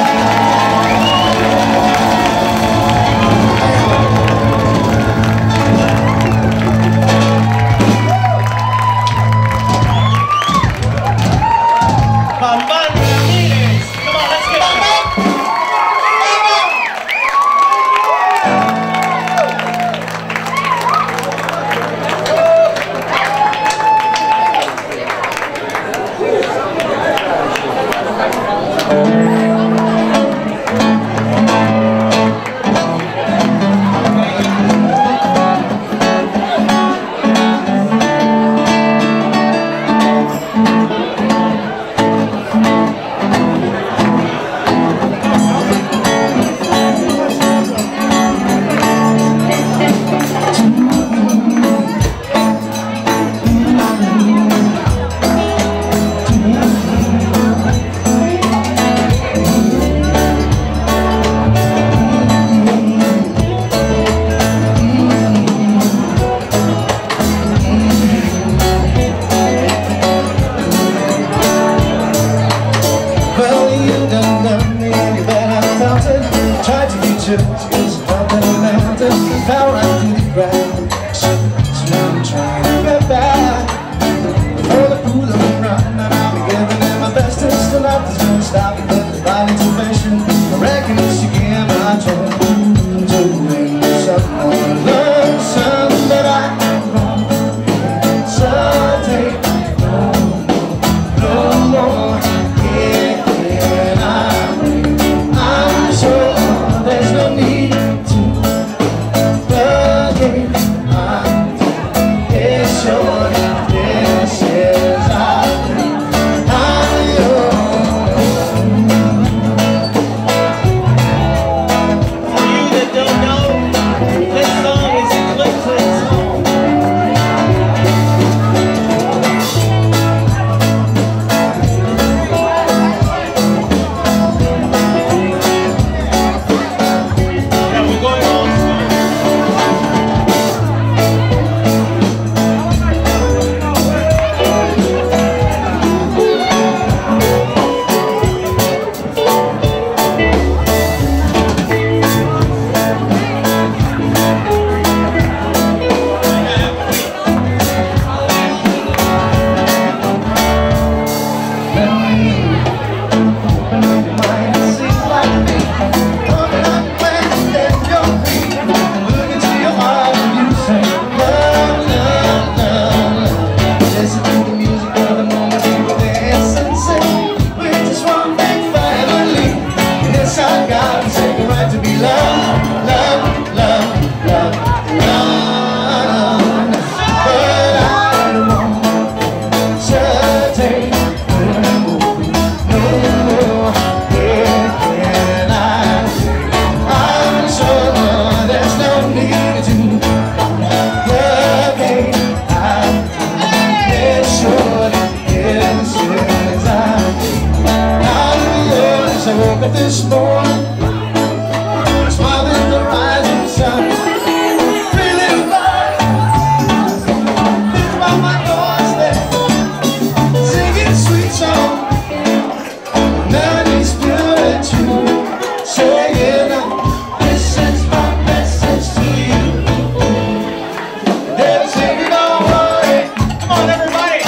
woke up this morning, smiled at the rising sun, feeling fine. Think about my doorstep, singing sweet song, melodies pure and true, saying this is my message to you. They're singing all right. Come on, everybody.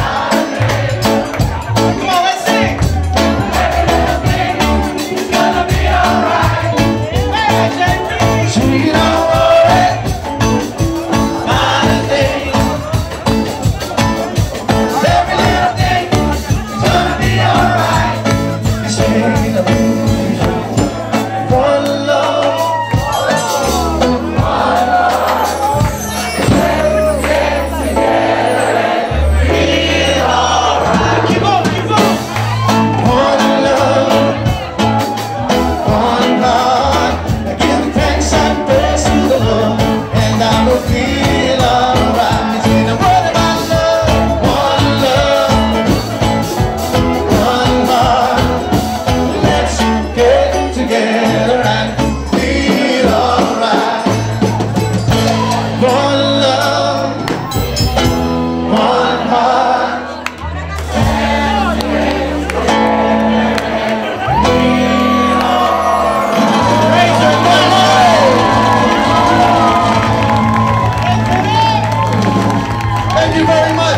Come on, let's sing. It's gonna be alright. Hey, singing all right. Fine thing. Every little thing is gonna be alright. It's singing one love. Thank you very much.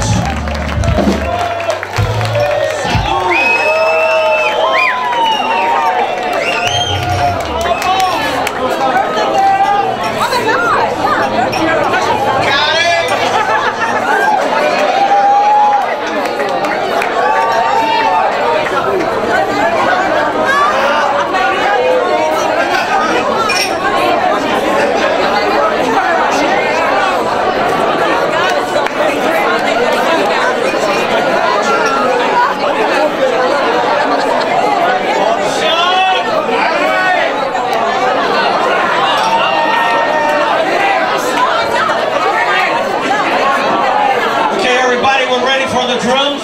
Okay, everybody, we're ready for the drums.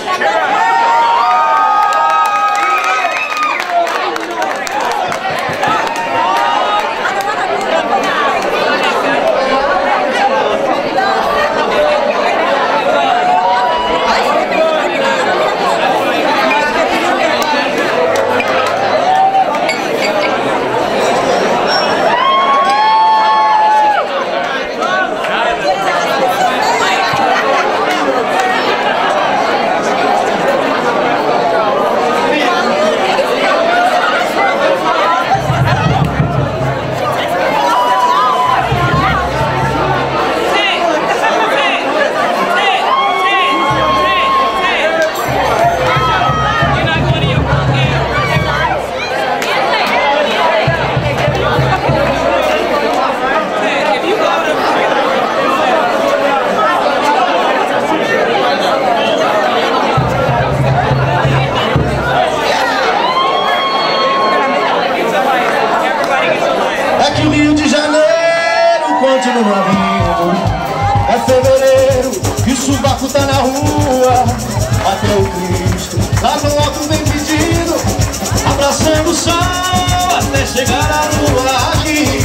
É que o Rio de Janeiro continua vindo. É fevereiro e o subaco tá na rua. Até o Cristo lá no alto vem pedindo, abraçando o sol até chegar à lua. Aqui,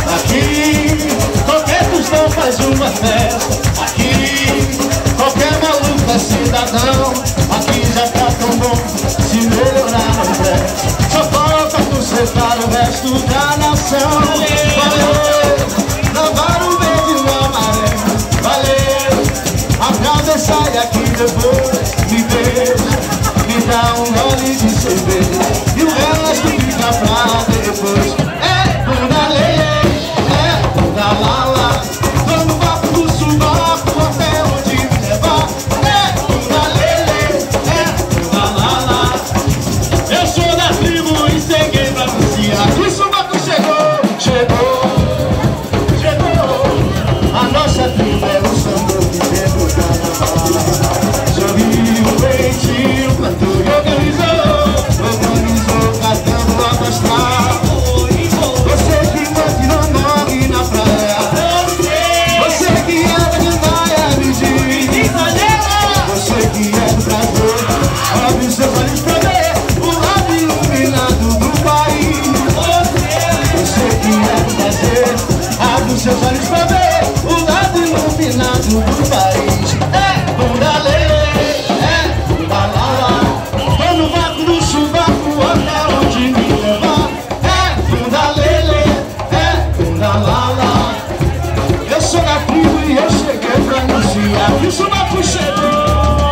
aqui, qualquer tostão faz uma festa. Aqui, qualquer maluco é cidadão. Aqui já tá tão bom, se melhorar não presta. Só falta consertar o resto da nação. Valeu, lavar o verde no amarelo. Valeu, atravessar e aqui depois me beija, me dá um gole de cerveja e o resto fica pra depois. É toda lei, é toda lala, dando papo do subaco até onde me levar. É toda lei, é toda lala. Eu sou da tribo e cheguei pra anunciar que o subaco chegou, chegou. dos seus olhos pra ver o lado iluminado do país. É bunda lelê, é bunda lala. Tô no vácuo do chuvaco, até onde me levar. É bunda lelê, é bunda lala. Eu sou da tribo e eu cheguei pra anunciar que o chuvaco chegou.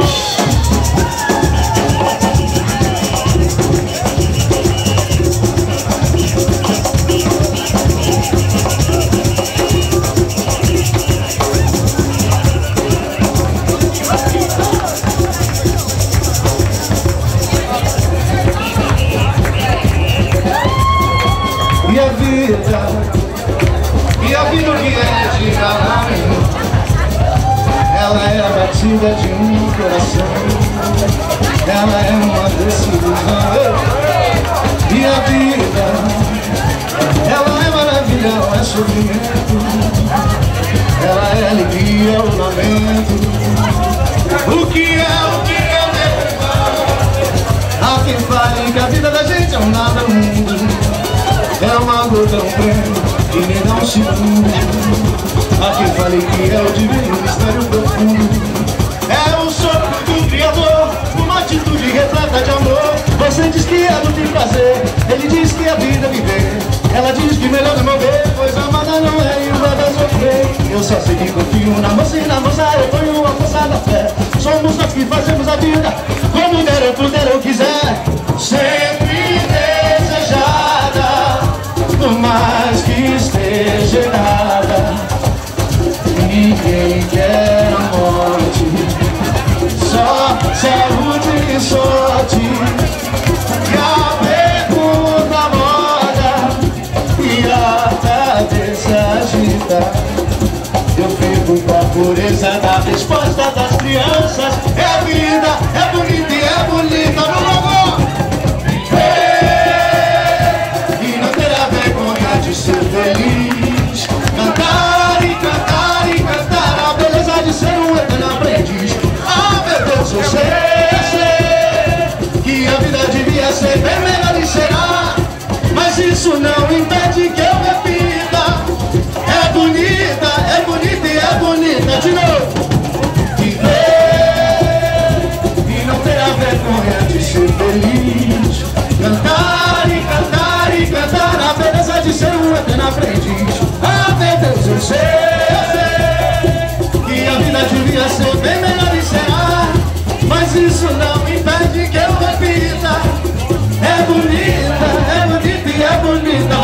E a vida que é de caminho, ela é a batida de um coração, ela é uma decisão. E a vida, ela é maravilha, ela é sofrimento, ela é alegria, o lamento. O que é, o que é meu? Há quem fale que a vida da gente é um nada no mundo, é uma gota, um prêmio que me dá um segundo. A quem falei que é o divino mistério profundo, é o sopro do Criador, uma atitude repleta de amor. Você diz que é luta e prazer, ele diz que a vida é viver. Ela diz que melhor é morrer, pois amada não é e vai sofrer. Eu só sei que confio na moça e na moça eu ponho a força da fé. Somos nós que fazemos a vida, como der eu puder eu quiser. Sempre desejada, por mais que esteja errada, ninguém quer a morte, só saúde e sorte. E a pergunta moda e a cabeça agita. Eu fico com a pureza da resposta das crianças. É a vida, é bonita e é bonita no logo. De ser feliz, cantar e cantar e cantar a beleza de ser um eterno aprendiz. Ah, meu Deus, eu sei, eu sei que a vida devia ser bem melhor e será, mas isso não impede que eu repita. É bonita, é bonita e é bonita de novo. Viver e não ter a vergonha de ser feliz, cantar e cantar e cantar a beleza de ser um eterno aprendiz. Ah, meu Deus, eu sei, eu sei que a vida devia ser bem melhor e será, mas isso não impede que eu repita. É bonita, é bonita e é bonita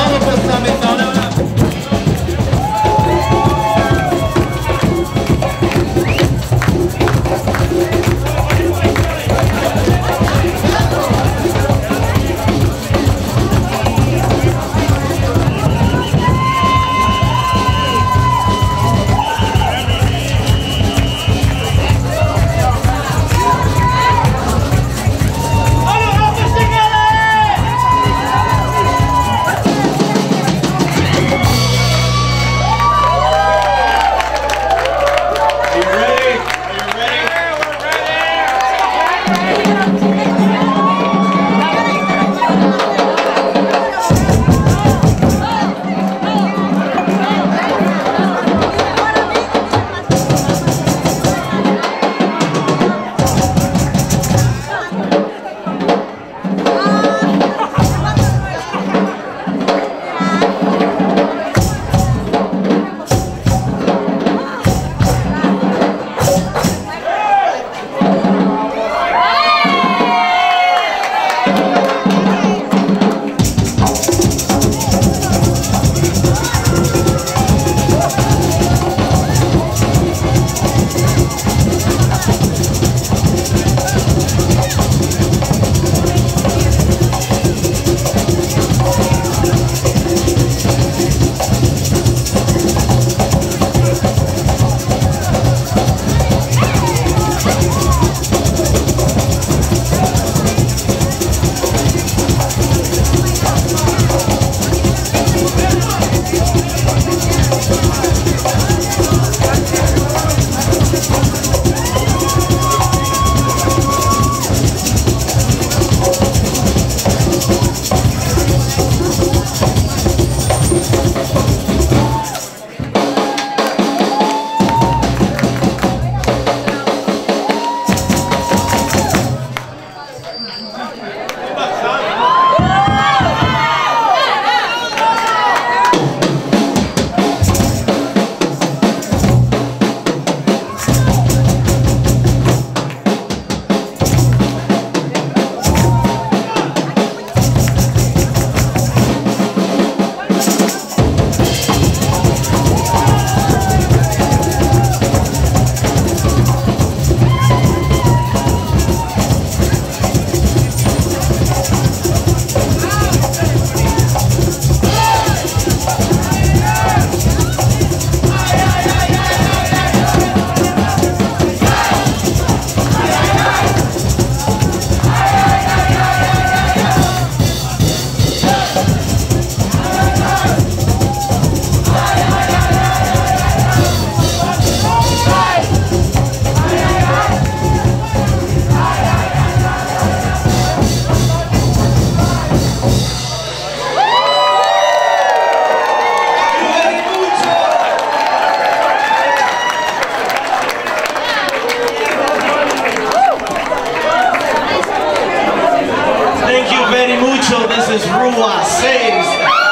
sexta.